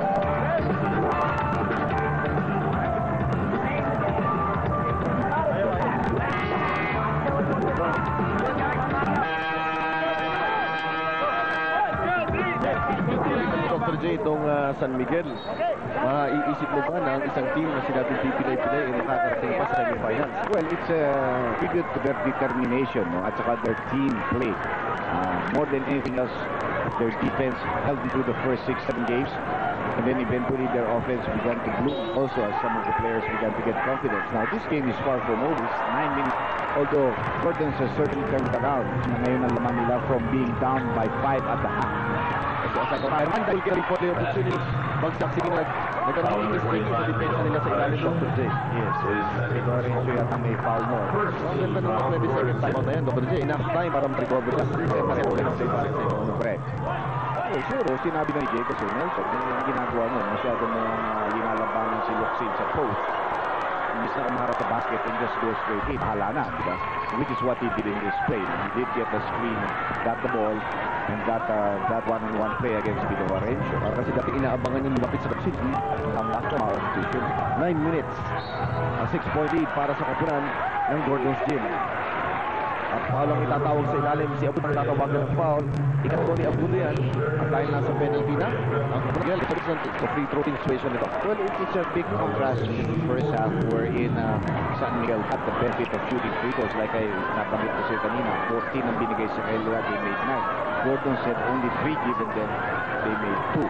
Doctor J, itong uh, San Miguel, uh, iisip mo ba na ang isang team na sinabing pipilay-pilay ay nakakarating pa sa semifinals? Well, it's a tribute to their determination, no? At saka their team play. Uh, more than anything else, their defense held them through the first six, seven games. And then eventually their offense began to bloom also as some of the players began to get confidence. Now, this game is far from over. It's nine minutes. Although Gordons has certainly turned around. Na ngayon ang laman nila from being down by five at the half. si Asako. Ang dahil kaya report yung opportunity. Bagsak sige nag nagkaroon ng mistake sa depensa nila sa ilalim ng Doctor J. Yes. Siguro rin siya yata may foul mo. Ang ganda ng twenty second time out na yan, Doctor J. Enough time para mag-recover siya. Kaya pareho ka ng save sa correct. Oh, siguro, sinabi na ni Jay kasi Nelson, yung ginagawa mo, masyado mo uh, linalabanan si Luxin sa post. Imbis na kumaharap sa basket and just go straight in, hala na, di ba? Which is what he did in this play. He did get the screen, got the ball, and got uh, that one-on-one play against Vito Varencio. Para kasi dati inaabangan yung lumapit sa Luxin. Ang lakas ng position. nine minutes. A six point lead para sa kapunan ng Gordon's Gym. At foul ang itatawag sa ilalim. Si Abu ang tatawagan ng foul. Ikatlo ni Abu yan. At dahil nasa penalty na, ang kapunan ito sa free throw situation nito. Well, it, it's a big contrast to the first half wherein uh, San Miguel had the benefit of shooting free throws like I nabanggit ko sa'yo kanina. fourteen ang binigay sa kanila, they made nine. Gordon said only three given them, they made two.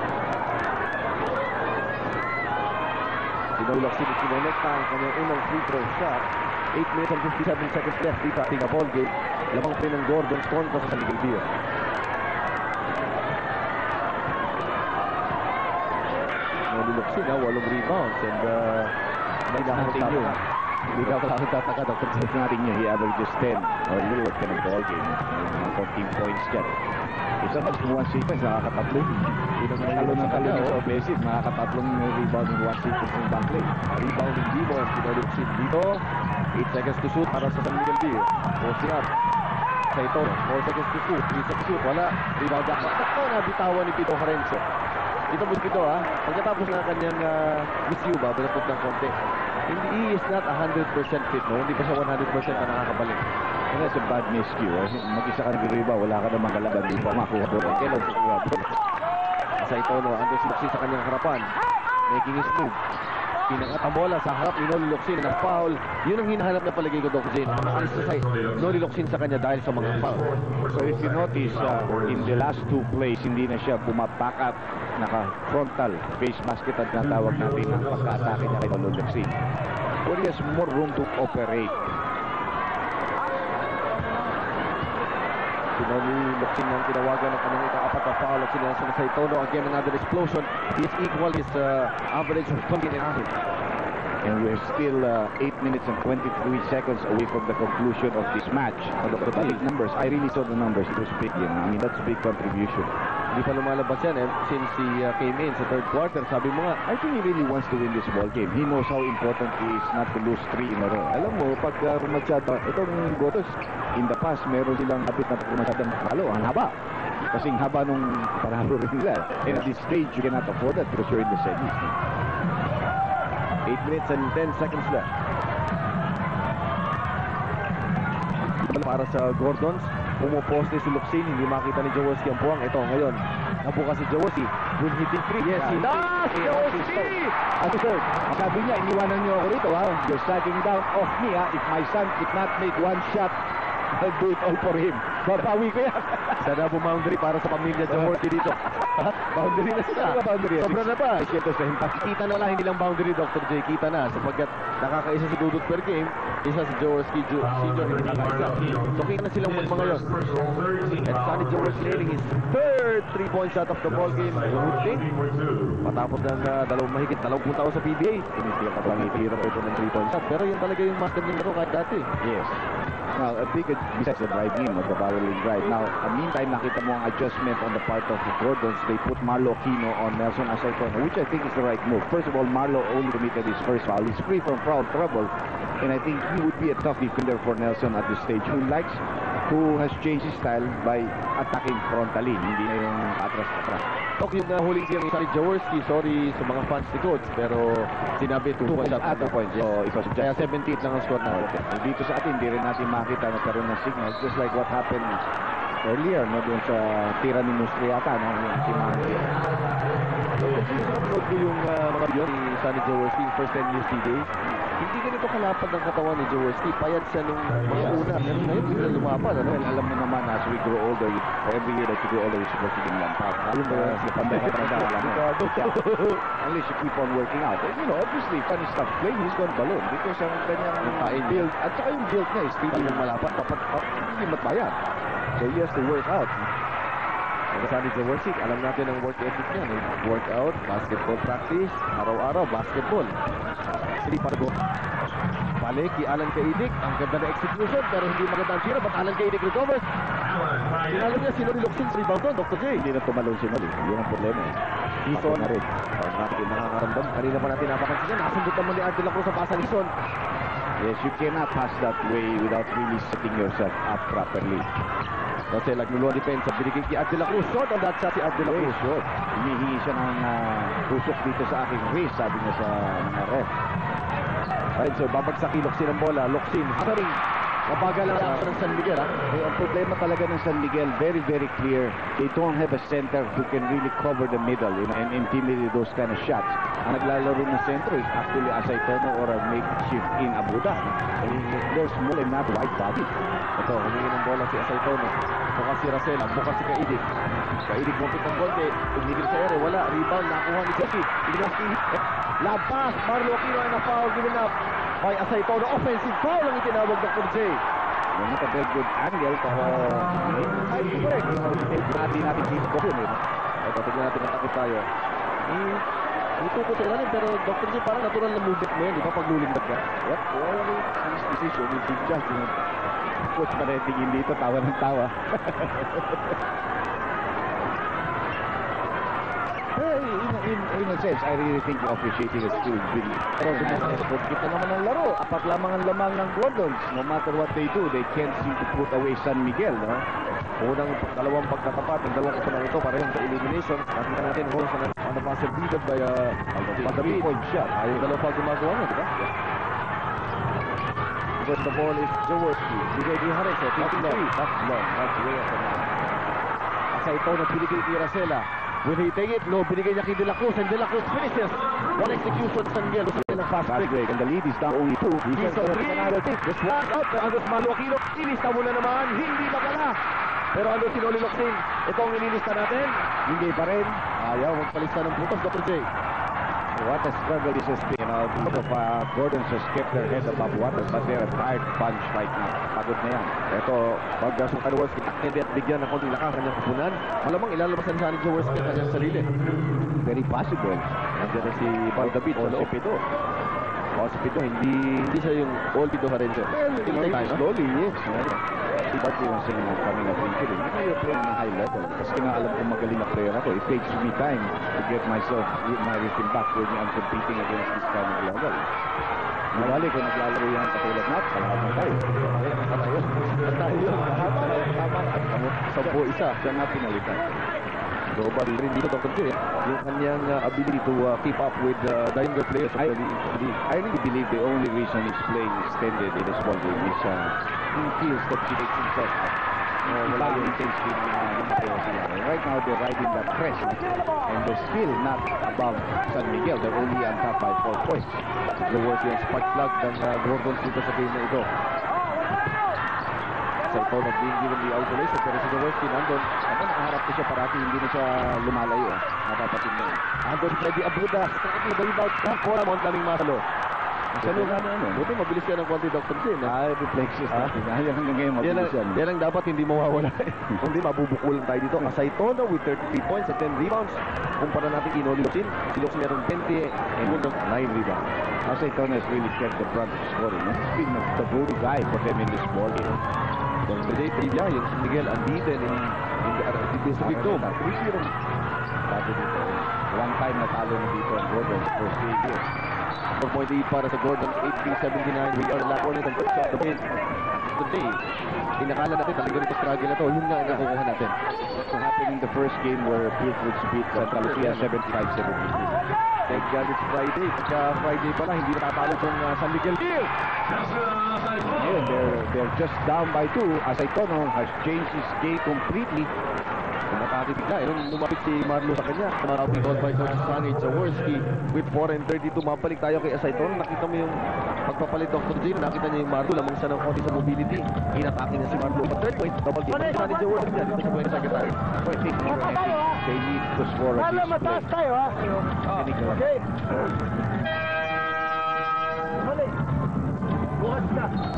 Sinulak si Sinonekta ang kanyang unang free throw shot. eight minutes and fifty-seven seconds left dito ating ball game. Lamang pa ng Gordon kontra sa San Miguel Beer. Nalulok sila, walong rebounds and uh, may nakakatalo. Hindi ka pala tataka, Doctor It's nothing new. He averages ten or a little ten a ball game. Mga fourteen points dyan. Isa mas one sequence, nakakatatlo. Talo ng talo ng offensive, nakakatatlong rebound in one sequence ng back play. Rebound ng Gimon, sinulok si dito. eight seconds to shoot para sa San Miguel Beer. Posting up. Sa ito, four seconds to shoot, three seconds to shoot. Wala, rebound back. Ito na bitawan ni Pito Harencio. Dito mo Pito ha, pagkatapos ng kanyang uh, miscue ba, balapot ng konti. Hindi, he is not one hundred percent fit, no? Hindi pa siya one hundred percent na nakakabalik. And that's a bad miscue. Eh? Mag-isa ka nag-riba, wala ka namang kalaban. Hindi pa makuha po. Kailan sa kuha po? Sa ito, no? Andres Luxin sa kanyang harapan. Making his move. Pinangat ang bola sa harap ni Noli Luxin na foul. Yun ang hinahanap na palagay ko, Doc Jane. Nakalis sa side. Noli Luxin sa kanya dahil sa mga foul. So if you notice, uh, in the last two plays, hindi na siya bumaback up, naka-frontal, face basket at natawag natin ang pagka-atake niya kay Noli Luxin. But he has more room to operate. Si Noli Luxin ang tinawagan ng kanyang ika-apat na foul at sila sa Saitono. Again, another explosion. He is equal his uh, average of twenty and a half. And we're still uh, eight minutes and twenty-three seconds away from the conclusion of this match. The, the big numbers, I really saw the numbers. It was big, you know? I mean, that's a big contribution. Hindi pa lumalabas yan eh. Since he uh, came in sa third quarter, sabi mo nga, I think he really wants to win this ball game. He knows how important it is not to lose three in a row. Alam mo, pag uh, rumasyada, itong Gotos, in the past, meron silang habit na rumasyadang talo. Ang haba. Kasing haba nung panalo rin nila. And at this stage, you cannot afford that because you're in the semis. eight minutes and ten seconds left. Para sa Gordons, pumuposte si Luxin, hindi makita ni Jaworski ang puwang. Ito, ngayon, nabuka si Jaworski. Good hitting three. Yes, he does! Jaworski! At third, sabi niya, iniwanan niyo ako rito, ha? You're sagging down off me, ha? If my son could not make one shot, I'll do it all for him. Babawi ko yan. Sana po boundary para sa pamilya Jaworski dito. Boundary na siya. Boundary. Sobra na ba? Kita Kita na lang, hindi lang boundary, Doctor J. Kita na. Sapagkat nakakaisa si Dudut per game, isa si Jaworski Senior hindi nakakaisa. So kita na silang magma ngayon. And Sonny Jaworski nailing his third three-point shot of the ball game. Good thing. Matapos ng uh, dalawang mahigit, dalawang taon sa P B A. Tinitira pa lang itira pa ito ng three-point shot. Pero yun talaga yung master ng laro kahit dati. Yes. Now, a big, besides the drive in, the barreling drive. Now, uh, meantime, nakita mo ang adjustment on the part of the Gordons. They put Marlo Aquino on Nelson Asaitono, which I think is the right move. First of all, Marlo only committed his first foul. He's free from foul trouble. And I think he would be a tough defender for Nelson at this stage, who likes, who has changed his style by attacking frontally, hindi na yung atras-atras. Tok yung uh, huling siya ni Sonny Jaworski. Sorry sa mga fans ni Coach, pero sinabi two points shot. Ah, two points. So, it was just Kaya seventy-eight lang ang score na. Okay. Dito sa atin, hindi rin natin makita na karoon ng signals. Just like what happened earlier, no, doon sa tira ni Nustriata, no, yung si Manny. Sunod ko yung uh, mga video ni Sonny Jaworski, first ten years P D A. Hindi ganito kalapad ng katawan ni Jaworski. Payat siya nung mga una. Pero ngayon, bigla lumapad. Ano? Well, alam mo naman, as we grow older, every year that you grow older, you're supposed to be lampad. Ayun ba? Si Panday ka talaga, alam mo. Unless you keep on working out. And, you know, obviously, funny stuff. Playing his gun balloon because ang kanyang build, at saka yung build niya, is still yung malapad. Dapat, hindi matbayan. So he has to work out. Kasali Jaworski, alam natin ang work ethic niya. Workout, basketball practice, araw-araw, basketball. Hindi para go. Balik, kay Alan Kaidik. Ang ganda na execution, pero hindi maganda ang tira. But Alan Kaidik recovers. Sinalo niya, sinuli Locsin sa rebound doon, Doctor J. Hindi na tumalong si Mali. Yun ang problema. Ison. na rin. Pag natin nakakaramdam, kanina pa natin napapansin yan. Nakasundot naman ni Angela Cruz sa pasa ni Ison. Yes, you cannot pass that way without really setting yourself up properly. Kasi nagluluwa depensa, binigay kay Angela Cruz. Short on that shot si Angela Way Cruz. short. Hinihingi siya ng uh, pusok dito sa aking race, sabi niya sa mga ref. Right, so babagsak kay Locsin ang bola. Locsin, hammering. Mabagal ang reaction ng San Miguel, ha? Eh, ang problema talaga ng San Miguel, very, very clear. They don't have a center who can really cover the middle, you know, and intimidate those kind of shots. Ang naglalaro ng center is actually Asay Tono or a makeshift in Abuda. And they're small and not wide body. Ito, humingi ng bola si Asay Tono. Bukas si Racela, bukas si Kaidik. Kaidik mupit ng konti. Umigil sa ere, wala. Rebound, nakuha ni Jackie. Ignaski. Labas, Marlo Aquino ay na-foul, given up by Asay Tono. Offensive foul ang itinawag Doctor J. Yung not a very good angle, pero ay, correct. Hindi natin dito ko yun, eh. Ito, tignan natin ang takot tayo. Ito ko sa ilalim, pero Doctor J, parang natural na movement mo yan, di ba? Paglulingdag ka. Yep, well, his decision is big judge. You know. Coach Paretigin dito, tawa ng tawa. Hey, in, in, in a sense, I really think the officiating is still really effort. Kita naman ang laro. Apat lamang ang lamang ng Gordons. No matter what they do, they can't seem to put away San Miguel, no? Unang dalawang pagkatapat, ang dalawang kasunang ito, parehong sa elimination. Nakita natin, Gordon on, on the buzzer beated by uh, Padavid. Three-point shot. Ayaw dalawa pa gumagawa niya, di ba? But the ball is Jaworski. Bigay di Harris, eh, fifty-three. That's long. That's way off the mark. Asa ito na binigay kay Racela. Will he take it? No, binigay niya kay De La Cruz, and De La Cruz finishes. One execution sa San Miguel. Gusto ng fast break. break, and the lead is down only two. He's on three. This one out. Andres Marlo Aquino. Ilista muna naman. Hindi na pala. Pero ano sinuli Locsin? Ito ang inilista natin. Hindi pa rin. Ayaw, magpalista ng putos, Doctor J. What a struggle this has been. Uh, both of uh, Gordons has kept their head above water, but they're a tired bunch right now. Pagod na yan. Ito, pag uh, sa Jaworski, hindi at bigyan ng konting lakas kanyang kupunan, malamang ilalabasan siya ni Jaworski ang kanyang sarili. Very possible. Nandiyan na si Baldabit sa loob. Osipido. Osipido, hindi, hindi siya yung Olpido Harense. Well, you know, Tayo, no? slowly, yes. But yung saying na coming up injury, hindi kayo playing na high level. Kasi nga alam kong magaling na player ako. It takes me time to get myself, my rhythm back when I'm competing against this kind of level. Nabalik kung naglalaro yan katulad natin, kalahat na tayo. Tayo. Tayo. Tama. Sampo isa. Siya nga pinalitan. So, but rin dito, Doctor J, yung kanyang uh, ability to uh, keep up with uh, the younger players of I, the league. I really believe the only reason he's playing extended in this one game is uh, he feels that he makes himself up. Uh, wala yung intensity ng uh, ng players niya. Right now, they're riding that press and they're still not above San Miguel. They're only on top by four points. The worst yung spark plug ng uh, Gordon dito sa game na ito. Sa ito, nag-being given the isolation, pero si Jaworski nandun. Ako nakaharap ko siya parati, hindi na siya lumalayo. Napapatin mo yun. Andon Freddy Abuda, sa kapit na rebound, Cora Mount laming masalo. Sa lugar na ano? Buti mabilis yan ng konti, Doctor J. Na? Ah, reflexes natin. Ayaw hanggang ngayon Yan ang, mabilis yan. yan ang dapat hindi mawawala. Kundi mabubukulan tayo dito. Asay Tono with thirty-three points and ten rebounds. Kumpara natin kay Noli Locsin. Si Locsin meron twenty and nine rebounds. Asay Tono has really kept the brunt of scoring. He's been the, the go guy for them in this ball game. Doctor J, trivia, yung si Miguel unbeaten in, in the, uh, in the Pacific Dome. three zero. Bago dito. One time natalo na dito ang Gordon sa first eight years. four point eight para sa Gordon, eighteen seventy-nine. We are lack on it ang first shot of the win. Today, inakala natin talaga rito struggle na to. Yun nga ang nakukuha natin. What happened in the first game where Pilfoods beat Santa Lucia seventy-five seventy-three. Thank God it's Friday. Pagka Friday pala, hindi natatalo itong uh, San Miguel Hill. Yeah, they're, they're just down by two. Asay Tono has changed his game completely. Nakakati bigla. Eh, nung lumapit si Marlo sa kanya, marami called by Coach Sonny Jaworski with four and thirty-two. Mabalik tayo kay Asay Tono. Nakita mo yung pagpapalit Doctor J. Nakita niya yung Marlo. Lamang siya ng konti sa mobility. Inatake niya si Marlo. But third point, double game. Ang Sonny Jaworski niya dito sa buhay sa secretary. So I think they need to score at least mataas play. tayo, ha? Okay. Mali. Bukas na.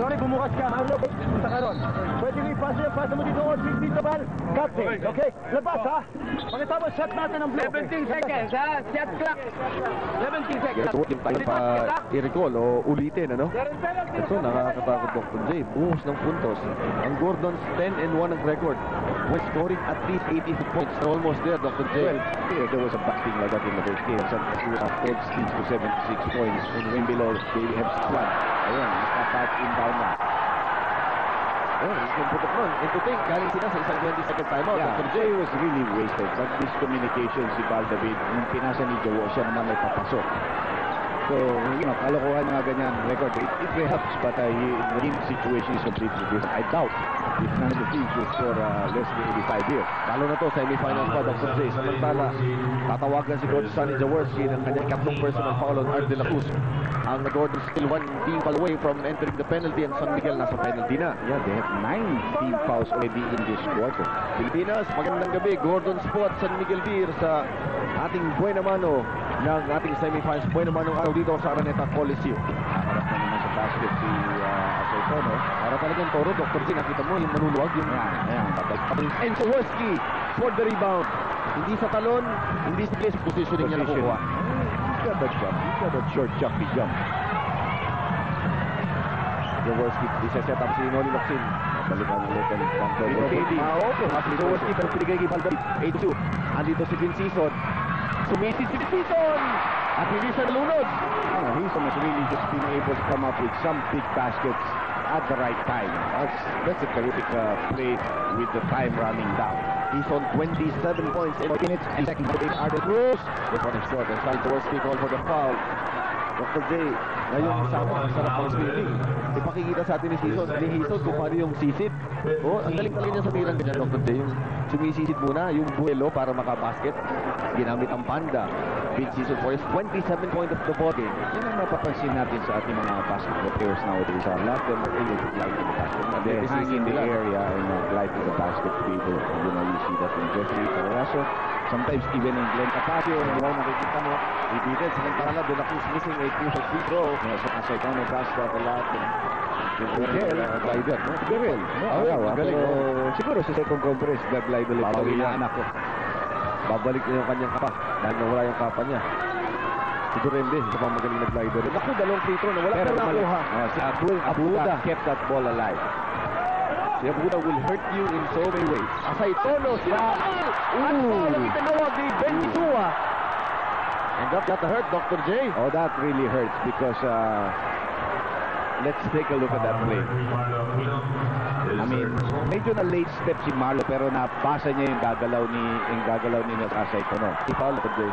Sorry, bumukas ka. Marlo, punta ka ron. Pwede mo ipasa yan. Pasa mo dito. six dito, Val. Captain, okay? Labas, ha? Pagkatapos, shot natin ang blow. seventeen seconds, ha? Shot clock. seventeen seconds. Yes, huwag yung tayo pa i-recall o ulitin, ano? Ito, nakakatakot, Doctor J. Buhos ng puntos. Ang Gordons, ten and one ang record. Was scoring at least eighty points. They're almost there, Doctor J. Well, here there was a busting like that in the first game. Some two uh, twelve teams to seventy-six points. When below, they have squad. Ayun, nakapat inbound na. Oh, he's going to put the front. And to think, galing sila sa isang twenty second timeout, Yeah, Doctor J. Jay was really wasted. But miscommunication si Val David. Nung pinasa ni Joe, siya naman may papasok. So, you know, kalokohan mga ganyan record. It, it helps, but uh, he, the game situation is completely different. I doubt if none of the teams will score uh, less than eighty-five here. Lalo na to, semifinals pa, Doctor J. Samantala, tatawagan si Coach Sonny Jaworski ng kanyang ikatlong personal foul on Art de la Cruz. Ang Gordon still one team foul away from entering the penalty and San Miguel nasa penalty na. Yeah, they have nine team fouls already in this quarter. Pilipinas, magandang gabi. Gordon Spot, San Miguel Beer sa ating buena mano ng ating semifinals. Buena mano araw dito sa Araneta Coliseum. Nakaharap na naman sa basket si uh, Asoytono. Para talagang toro, Doctor J, nakita mo yung manuluwag yung Ayan, ayan, babay. and Jaworski for the rebound. Hindi sa talon, hindi sa place positioning niya Position. nakukuha. He's got that jump. He's got that short jumpy jump. Jaworski, isa-set up si Noli Locsin. Balikan ulit ang Banco Dito, Botini. ma-open. Mas si Jaworski, pero pinigay kay Valdez. eight two. Andito si Vin Sison. Sumisi si Vin Sison. At hindi siya nalunod. Uh, he's almost really just been able to come up with some big baskets at the right time. That's, that's a terrific uh, play with the time running down. He's on twenty-seven points in minutes and second for eight Arden Cruz. This one is short and Sal Jaworski called for the foul. Doctor J, ngayon sa akin, ang sarap ng swimming. Ipakikita sa atin ni Sison, ni Hison kung paano yung sisid. Oh, ang galing talaga niya sa tirang ganyan, Doctor J. Yung sumisisid muna, yung buwelo para makabasket. Ginamit ang panda. Big Sison for his twenty-seven point of the ball game. Yan ang mapapansin natin sa ating mga basketball players nowadays. Uh, a lot of them are able to glide to the basket. They hang in the area and uh, glide to the basket to be able, you know, you see that in Jeffrey Carrasco. Sometimes even in Glenn Capaccio, you know, nakikita mo, Ibigan, samantala, De La Cruz missing a crucial free throw. yeah, so as I kind of pass that a lot. You know. Miguel, glider, no? Miguel, no? Oh, Araw, ah, galing, pero oh. siguro sa second conference, nag-glide ulit. Babawi Babawi yan. na anak ko. Babalik niya yung kanyang kapa dahil nawala yung kapa niya. Si Durende, isa pang magaling na glider. Naku, dalawang free throw na wala Pero pero bumalik. nakuha. Oh, si Abul, Abuda kept that ball alive. Si Abuda will hurt you in so many ways. Asay Tono, sila. Ooh! Ang tinawag ni Ben Sua. And that got hurt, Doctor J. Oh, that really hurts because uh, let's take a look at that play. I mean, medyo na late step si Marlo pero nabasa niya yung gagalaw ni yung gagalaw ni Nasasay ko, no? Si Paul, Doctor J.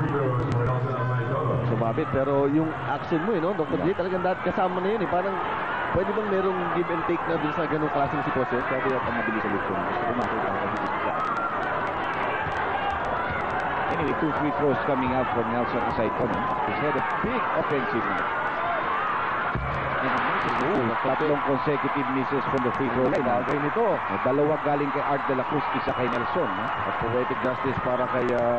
Sumabit, pero yung action mo, eh, no? Doctor J, talagang dahil kasama na yun, eh. Parang, pwede bang merong give and take na dun sa ganung klaseng sitwasyon? Sabi at ang mabilis ulit yun. Gusto ko makita ang mabilis siya. Anyway, two free throws coming out from Nelson Asaytono. He's had a big offensive night. And tatlong consecutive misses from the free throw line. Bagay nito. Uh, dalawa galing kay Art de la Cruz, isa kay Nelson. No? At poetic justice para kay uh,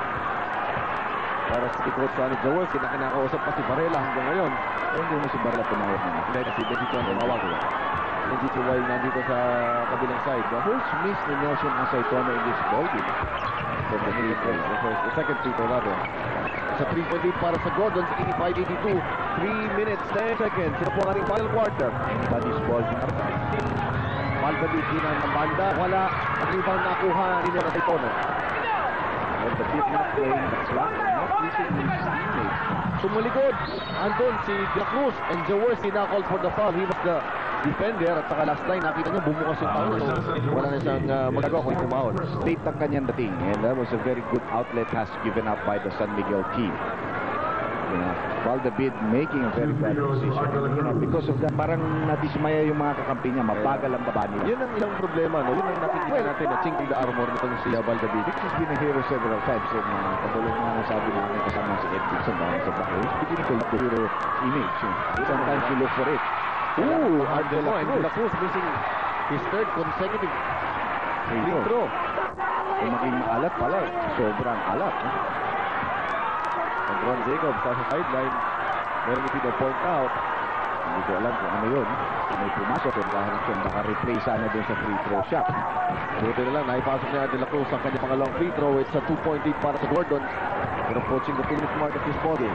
para si Coach Sonny Jaworski na kinakausap pa si Varela hanggang ngayon. Eh, hindi mo si Barla tumawag na. Hindi na si Benito ang tumawag. Benito while nandito sa kabilang side. No? First miss ni Nelson Asaytono in this ball game. From the free throw. The, first, the second free throw rather. Sa three point lead para sa Gordons, eighty-five eighty-two. three minutes, ten seconds. Sino po ang ating final quarter? Anybody's ball. Malbabit din ang banda. Wala. Ang rebound nakuha ni Nelson Asaytono. And the big not playing the clock, not using his teammates. Sumulikod. Andun si De La Cruz and Jaworski na called for the foul. He was the defender at saka last line nakita niya bumukas yung foul. So, wala na siyang uh, magagawa kung tumawal. State ang kanyang dating, and that was a very good outlet pass given up by the San Miguel team. You know, Valdebid making a very bad decision. You know, because of that, parang nadismaya yung mga kakampi niya, mabagal ang baba nila. Yun ang isang problema, no? Yun ang nakikita natin na chink in the armor nitong si Valdebid. He's been a hero several times, and uh, katulad nga nasabi namin kasama si Edson uh, sa bahay, he's beginning to look the hero image. You know. Sometimes you look for it. Ooh, Art de la Cruz. De La Cruz missing his third consecutive free throw. Kung maging maalat pala, sobrang alat. Eh? And Ron Jacobs sa sideline. Meron ito na point out. Hindi ko alam kung ano yun. May pumasok kung dahil siya naka-replay sana dun sa free throw shot. Buti na lang, naipasok niya De La Cruz ang kanyang pangalawang free throw. It's a two-point lead para sa Gordon. Pero approaching the two-minute mark of this ballgame.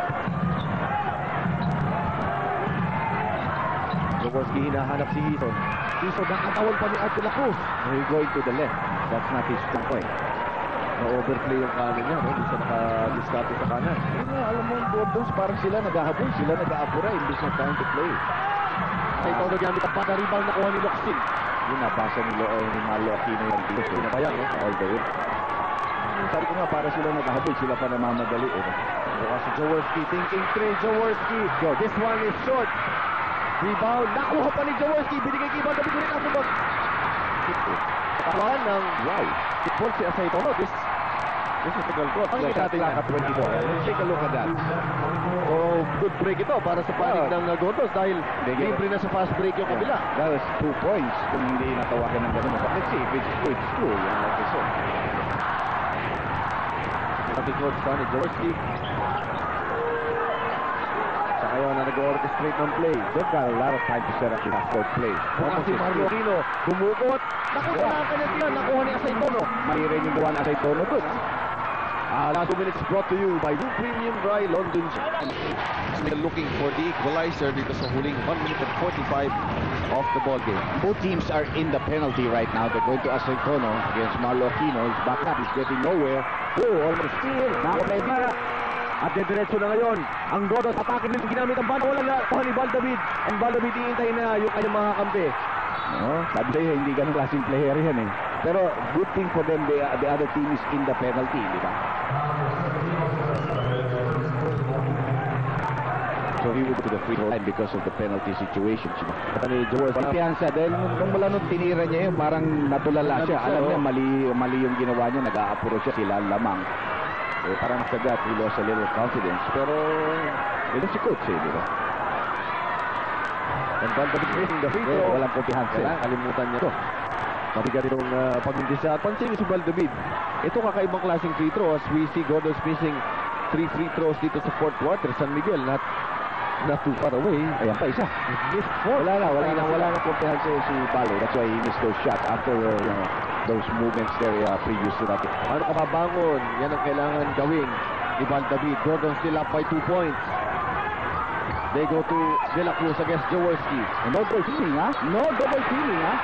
Jaworski hinahanap si Hito. Hito, nakatawan pa ni Art De La Cruz. He's going to the left. That's not his strong point. Na-overplay yung kanan niya, no? Hindi siya naka-discarte sa kanan. Yun nga, alam mo, yung Gordons parang sila naghahabol. Sila nag-aapura. Imbis na trying to play. Sa ito, nagamit ang pata-rebound na kuha ni Locsin. Yun, nabasa ni, Lo, eh, ni Malo Aquino yung dito. Pinabayang, no? All the way. Sabi ko nga, para sila naghahabol. Sila pa namamadali. Eh. Bukas si Jaworski, thinking three, Jaworski. This one is short. Rebound, nakuha pa ni Jaworski. Binigay kay Ivan David ulit ang sunod. Katawan ng, wow, Kitpol si Asaytono. This, this is a goal goal. Ang Shot natin clock niya. at twenty-four. Let's take a look at that. Oh, good break ito para sa panig Oh. ng uh, Gordos dahil Bigyan. libre na sa fast break yung kabila. That was two points kung hindi natawagan ng gano'n. But let's see if it's true. It's true. Yan, like I said. Ating coach pa ni Jaworski. Sa kayo na nag-orchestrate ng play. They've got a lot of time to set up the half-court play. Bukas si Mario Aquino, gumukot. Nakuha na ang kanyang tiyan, nakuha ni Asaytono. Mali rin yung gawa na sa tono doon. Uh, last two minutes brought to you by Blue Premium Dry London. Still looking for the equalizer dito sa huling one minute and forty-five of the ball game. Both teams are in the penalty right now. They're going to Asaytono against Marlo Aquino. His backup is getting nowhere. Oh, almost steal. Nakapay at dediretso na ngayon. Ang Gordos atake din ginamit ang banda. Wala na kuha ni Baldavid. Ang Baldavid iintay na yung kanyang mga kampi. No, sabi sa'yo, hindi ganun klaseng player yan eh. Pero good thing for them, the, the other team is in the penalty, di ba? So he would to the free throw line because of the penalty situation. At ni Jaworski. Kumpiyansa dahil nung, nung mula nung tinira niya yun, parang natulala siya. Alam niya, mali, mali yung ginawa niya, nag-aapuro siya, sila lamang. Eh, parang sa that, he lost a little confidence. Pero, ito si coach eh, di ba? Ang Baldavid missing the free throw. Eh, walang kumpiyansa. Kailangan kalimutan niya ito. Mabigat itong uh, pag-umpisa. Pansin niyo si Baldavid. Ito kakaibang klaseng free throw as we see Gordos missing three free throws dito sa fourth quarter. San Miguel not not too far away. Ayan pa, isa. Missed four. Wala na, wala na, wala na kumpiyansa si Palo. That's why he missed those shots after uh, you know, those movements there uh, previous to that. Ano ka babangon? Yan ang kailangan gawin ni Baldavid. Gordon still up by two points. They go to De La Cruz against Jaworski. No double teaming, ha? No double teaming, ha?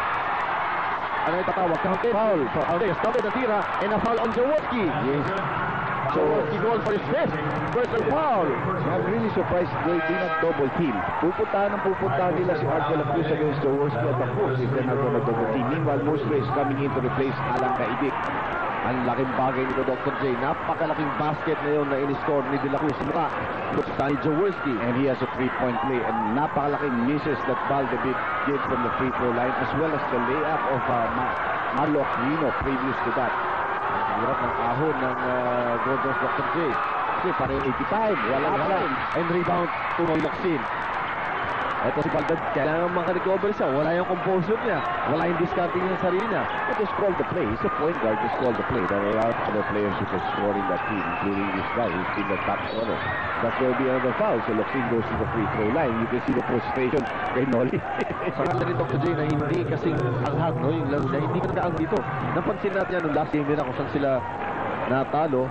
Ano yung tatawag? Counted. Foul. Okay, started the tira and a foul on Jaworski. Yes. Jaworski goal for his fifth. Personal foul. I'm really surprised they did not double team. Pupuntahan ang pupuntahan nila si Art De La Cruz against Jaworski at the course if they're not going to double team. Meanwhile, Mostre is coming in to replace Alan Kaibik. Ang laking bagay nito, Doctor J. Napakalaking basket na yun na in-score ni De La Cruz. Mura, ni Jaworski. And he has a three-point play. And napakalaking misses that Baldavid did from the free throw line as well as the layup of uh, Ma Marlo Aquino previous to that. Ang hirap ng ahon ng uh, Gordos, Doctor J. Kasi parang eighty-five. Wala wala. And rebound, Tunoy Locsin. Ito si Baldavid, kailangan makarecover siya. Wala yung composure niya. Wala yung discarding niya sa sarili niya. But just call the play. He's a point guard. Just call the play. There are a lot of other players who can score in that team, including this guy who's in the top scorer. But there will be another foul. So Locsin goes to the free throw line. You can see the frustration kay Noli. Parang rin, Doctor J, na hindi kasing anghag, no? Yung laro niya, hindi ka nagaang dito. Napansin natin yan nung last game nila kung saan sila natalo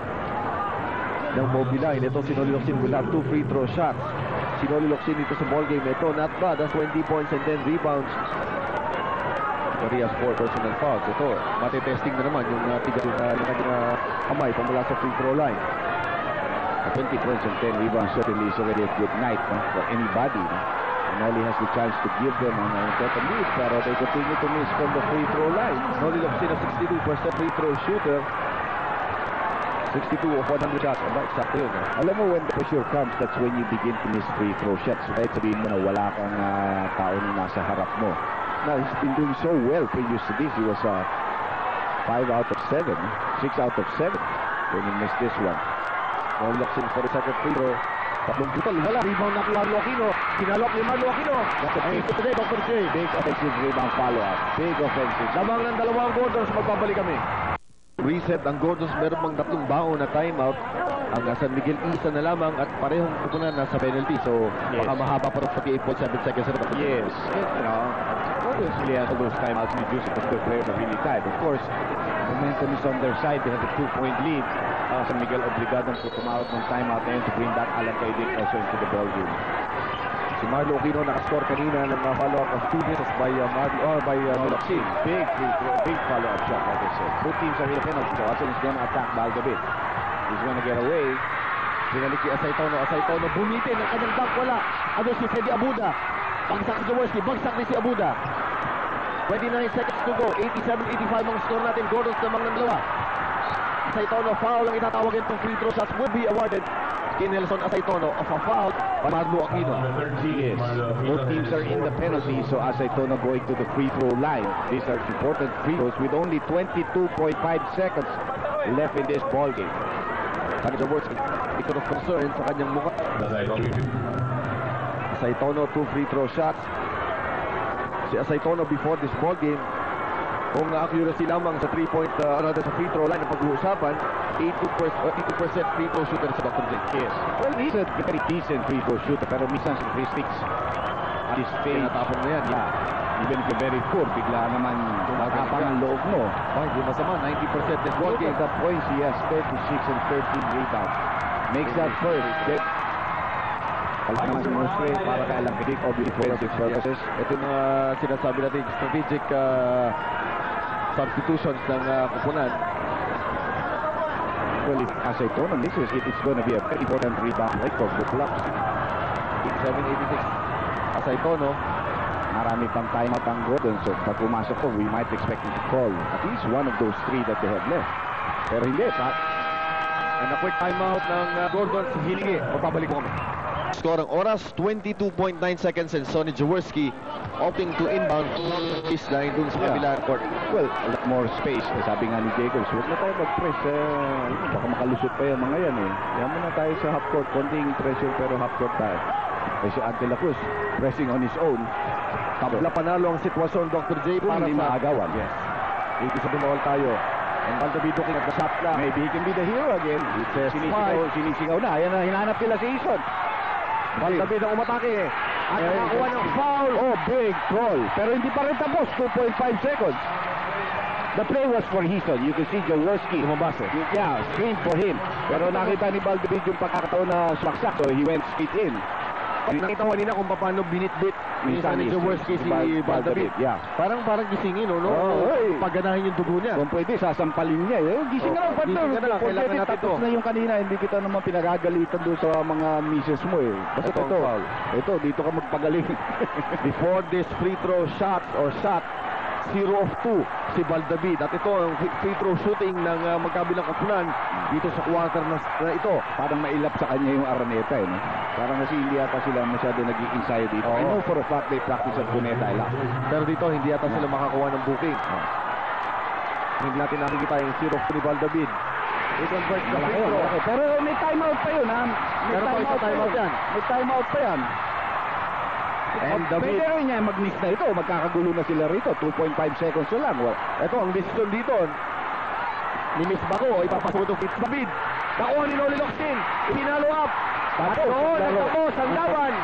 ng Mobiline. Ito si Noli Locsin will have two free throw shots. Si Noli Locsin dito sa ball game. Ito, not bad. That's twenty points and ten rebounds. So he has four personal fouls. Ito, matitesting na naman yung uh, tiga yung uh, kanyang uh, kamay pamula sa free throw line. twenty points and ten rebounds certainly is already a good night no, for anybody. No? And Noli has the chance to give them an important lead, pero they continue to miss from the free throw line. Noli Locsin, a sixty-two percent free throw shooter. sixty-two of one hundred shots. Aba, exacto yun. Eh? Alam mo, when the pressure comes, that's when you begin to miss free throw shots. Kahit sabihin mo na wala kang uh, tao na nasa harap mo. Now, he's been doing so well previous to this. He was uh, five out of seven, six out of seven when he missed this one. Noli Locsin for the second free throw. Tatlong putal. Wala. Rebound na kay Marlo Aquino. Kinalok ni Marlo Aquino. That's a piece of today, Doctor J. Big offensive rebound follow-up. Big offensive. Lamang ng dalawang Gordons. Magbabalik kami. reset ang Gordons. Meron pang tatlong baon na timeout. Ang uh, San Miguel isa na lamang at parehong kupunan nasa penalty. So, Yes. baka mahaba pa rin forty-eight point seven seconds. Yes, you know, obviously has all those timeouts reduced because the players are really tired. Of course, momentum is on their side. They have a two-point lead. Uh, San Miguel obligadong to come out ng timeout na yun to bring back Alan Caidic also into the ball game. Si Marlo Aquino nakascore kanina ng uh, follow-up of two minutes by uh, Marlo, or by uh, Malaksin. Big, big, big follow-up shot, like I said. Both teams are in the penalty. So Watson is going to attack Baldabit. He's going to get away. Pinalik si Asaytono. Asaytono bumitin ang kanyang dunk. Wala. Ano si Freddy Abuda. Bagsak si Jaworski. Bagsak ni si Abuda. twenty-nine seconds to go. eighty-seven eighty-five ang score natin. Gordons namang ng dalawa. Asaytono foul ang itatawag itong free throw shots would be awarded kay Nelson Asaytono of a foul by Marlo Aquino. Yes, both teams are in the penalty, so Asaytono going to the free throw line. These are important free throws with only twenty-two point five seconds left in this ball game. San Jaworski, ito of concern sa kanyang mukha. Asaytono, two free throw shots. Si Asaytono before this ball game, kung accuracy lamang sa three point, uh, rather sa free throw line ang pag-uusapan, eighty-two percent free throw shooter sa Doctor J. Yes. Well, he's a very decent free throw shooter, pero minsan sa free sticks at his face. Tinatapon na yan. Yeah. Even if you're very poor, bigla naman magkapang ang loob mo. Oh, hindi masama, ninety percent this ball Look game. at that points, he has thirty-six and thirteen rebounds. Makes that first. Get Alam naman demonstrate para kay Alan Caidic, obviously for offensive purposes. Ito yung mga sinasabi natin, strategic uh, substitutions ng uh, kupunan. Well, if Asaytono misses it, it's going to be a very important rebound right for the Blacks. eighty-seven eighty-six. Asaytono. Marami pang timeout ang Gordon, so pag pumasok ko, we might expect him to call at least one of those three that they have left. Pero hindi, pa. And a quick timeout ng uh, Gordon sa hilingi. Magpabalik po kami. Score ang oras, twenty-two point nine seconds, and Sonny Jaworski opting to inbound on the baseline dun sa Yeah. kabilang court. Well, a lot more space. Sabi nga ni Jacobs, huwag na tayo mag-press. Uh, baka makalusot pa yung mga yan eh. Yan muna tayo sa half court. Konting pressure pero half court tayo. Eh si Ante La Cruz, pressing on his own. Tabla panalo ang sitwasyon, Doctor J, Kung para hindi sa maagawan. Yes. Ibig sabihin bawal tayo. And Valdavido king at the shot clock. Maybe he can be the hero again. It says Sinisigaw, five. sinisigaw na. Ayan na, hinahanap nila si Ison. Valdavido ang umatake. At Eh, nakakuha ng foul. Oh, big call. Pero hindi pa rin tapos. two point five seconds. The play was for Hison. You can see Jaworski. Lumabas eh. Yeah, screen for him. Pero nakita ni Valdavid yung pagkakataon na sumaksak. So he went straight in. Nakita ko kanina kung paano binitbit minsan ni is- Jaworski si Val- Valdavid. Yeah. Parang parang gisingin, no? no? Oh, oy. Paganahin yung dugo niya. Kung pwede, sasampalin niya. Eh. Gising Oh, ka lang, partner. gising ka na lang. Kung Kailangan pwede, natin tapos to. na yung kanina. Hindi kita naman pinagagalitan doon sa mga misis mo eh. Basta Ito ang ito, foul. ito, dito ka magpagaling. Before this free throw shots or shot, zero of two si Valdavid. At ito ang free- free throw shooting ng uh, magkabilang kapunan dito sa quarter na, na ito. Parang mailap sa kanya yung Araneta eh. No? Parang kasi hindi yata sila masyado nag-i-ensayo dito. Oo. I know for a fact they practice at Cuneta a lot. Pero dito hindi yata sila makakuha ng booking. Hindi natin nakikita yung zero of two ni Valdavid. He converts the Malaki free yun, throw. malaki. Pero may timeout pa yun ha. May Meron pa isang pa timeout yun. yan. May timeout pa yan. And Pwede David, rin niya mag-miss na ito. Magkakagulo na sila rito. two point five seconds na lang. Well, ito ang decision dito. Ni Miss Bako, ipapasok ito Fitz David. Nakuha ni Noli Locsin. Pinalo up. At Tapos, doon, laro. nagtapos ang laban.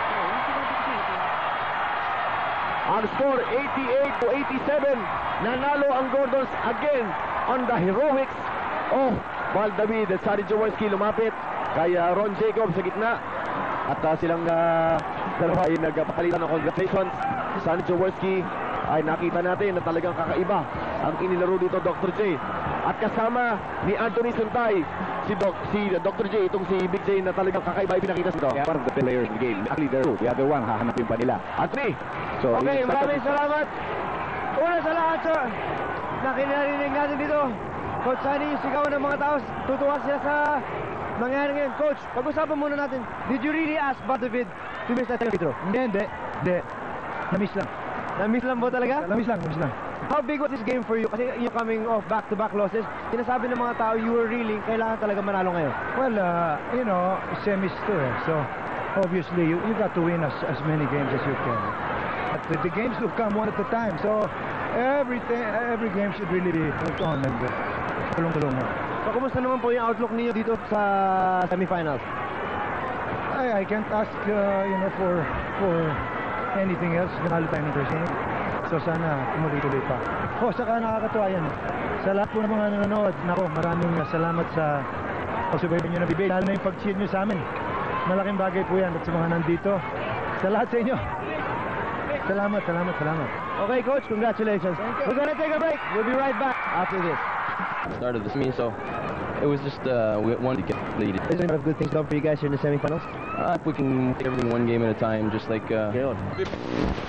Ang score, eighty-eight to eighty-seven. Nanalo ang Gordons again on the heroics of Valdavid. At Sonny Jaworski lumapit kay uh, Ron Jacob sa gitna. At uh, silang uh, dalawa ay nagpakalitan ng congratulations. Sonny Jaworski ay nakita natin na talagang kakaiba ang inilaro dito, Doctor J. At kasama ni Anthony Suntay, si Doc, si Doctor J, itong si Big J na talagang kakaiba ipinakita dito. yeah, one of the players in the game. Actually, they're two. The other one, hahanapin pa nila. Anthony! So, Okay, it's- maraming salamat. Una sa lahat, sir, na kinarinig natin dito. Coach Sunny, yung sigawan ng mga tao, tutuwa sila sa nangyari ngayon. Coach, pag-usapan muna natin, did you really ask Valdavid to miss that free throw? Hindi, hindi. Hindi. Na-miss lang. Na-miss lang ba talaga? Na-miss lang, na-miss lang. How big was this game for you? Kasi you're coming off back-to-back losses. Sinasabi ng mga tao, you were reeling, kailangan talaga manalo ngayon. Well, uh, you know, semis to eh. So, obviously, you, you got to win as, as many games as you can. But the, the games will come one at a time. So, every, every game should really be put on. And uh, tulong-tulungan. So, kumusta naman po yung outlook niyo dito sa semifinals? I, I can't ask, uh, you know, for for anything else. Nanalo tayo ng Thursday. So sana tumuloy-tuloy pa. Oh, saka nakakatuwa yan. Sa lahat po ng mga nanonood, nako, maraming uh, salamat sa pagsubaybay nyo ng bibig. Lalo na yung pag-cheer nyo sa amin. Malaking bagay po yan. At sa mga nandito, sa lahat sa inyo. Salamat, salamat, salamat. Okay, Coach, congratulations. We're gonna take a break. We'll be right back after this. Started this meeting, so it was just uh, we wanted to get leaded. Is there a lot of good things going for you guys here in the semifinals? Uh, if we can take everything one game at a time, just like uh,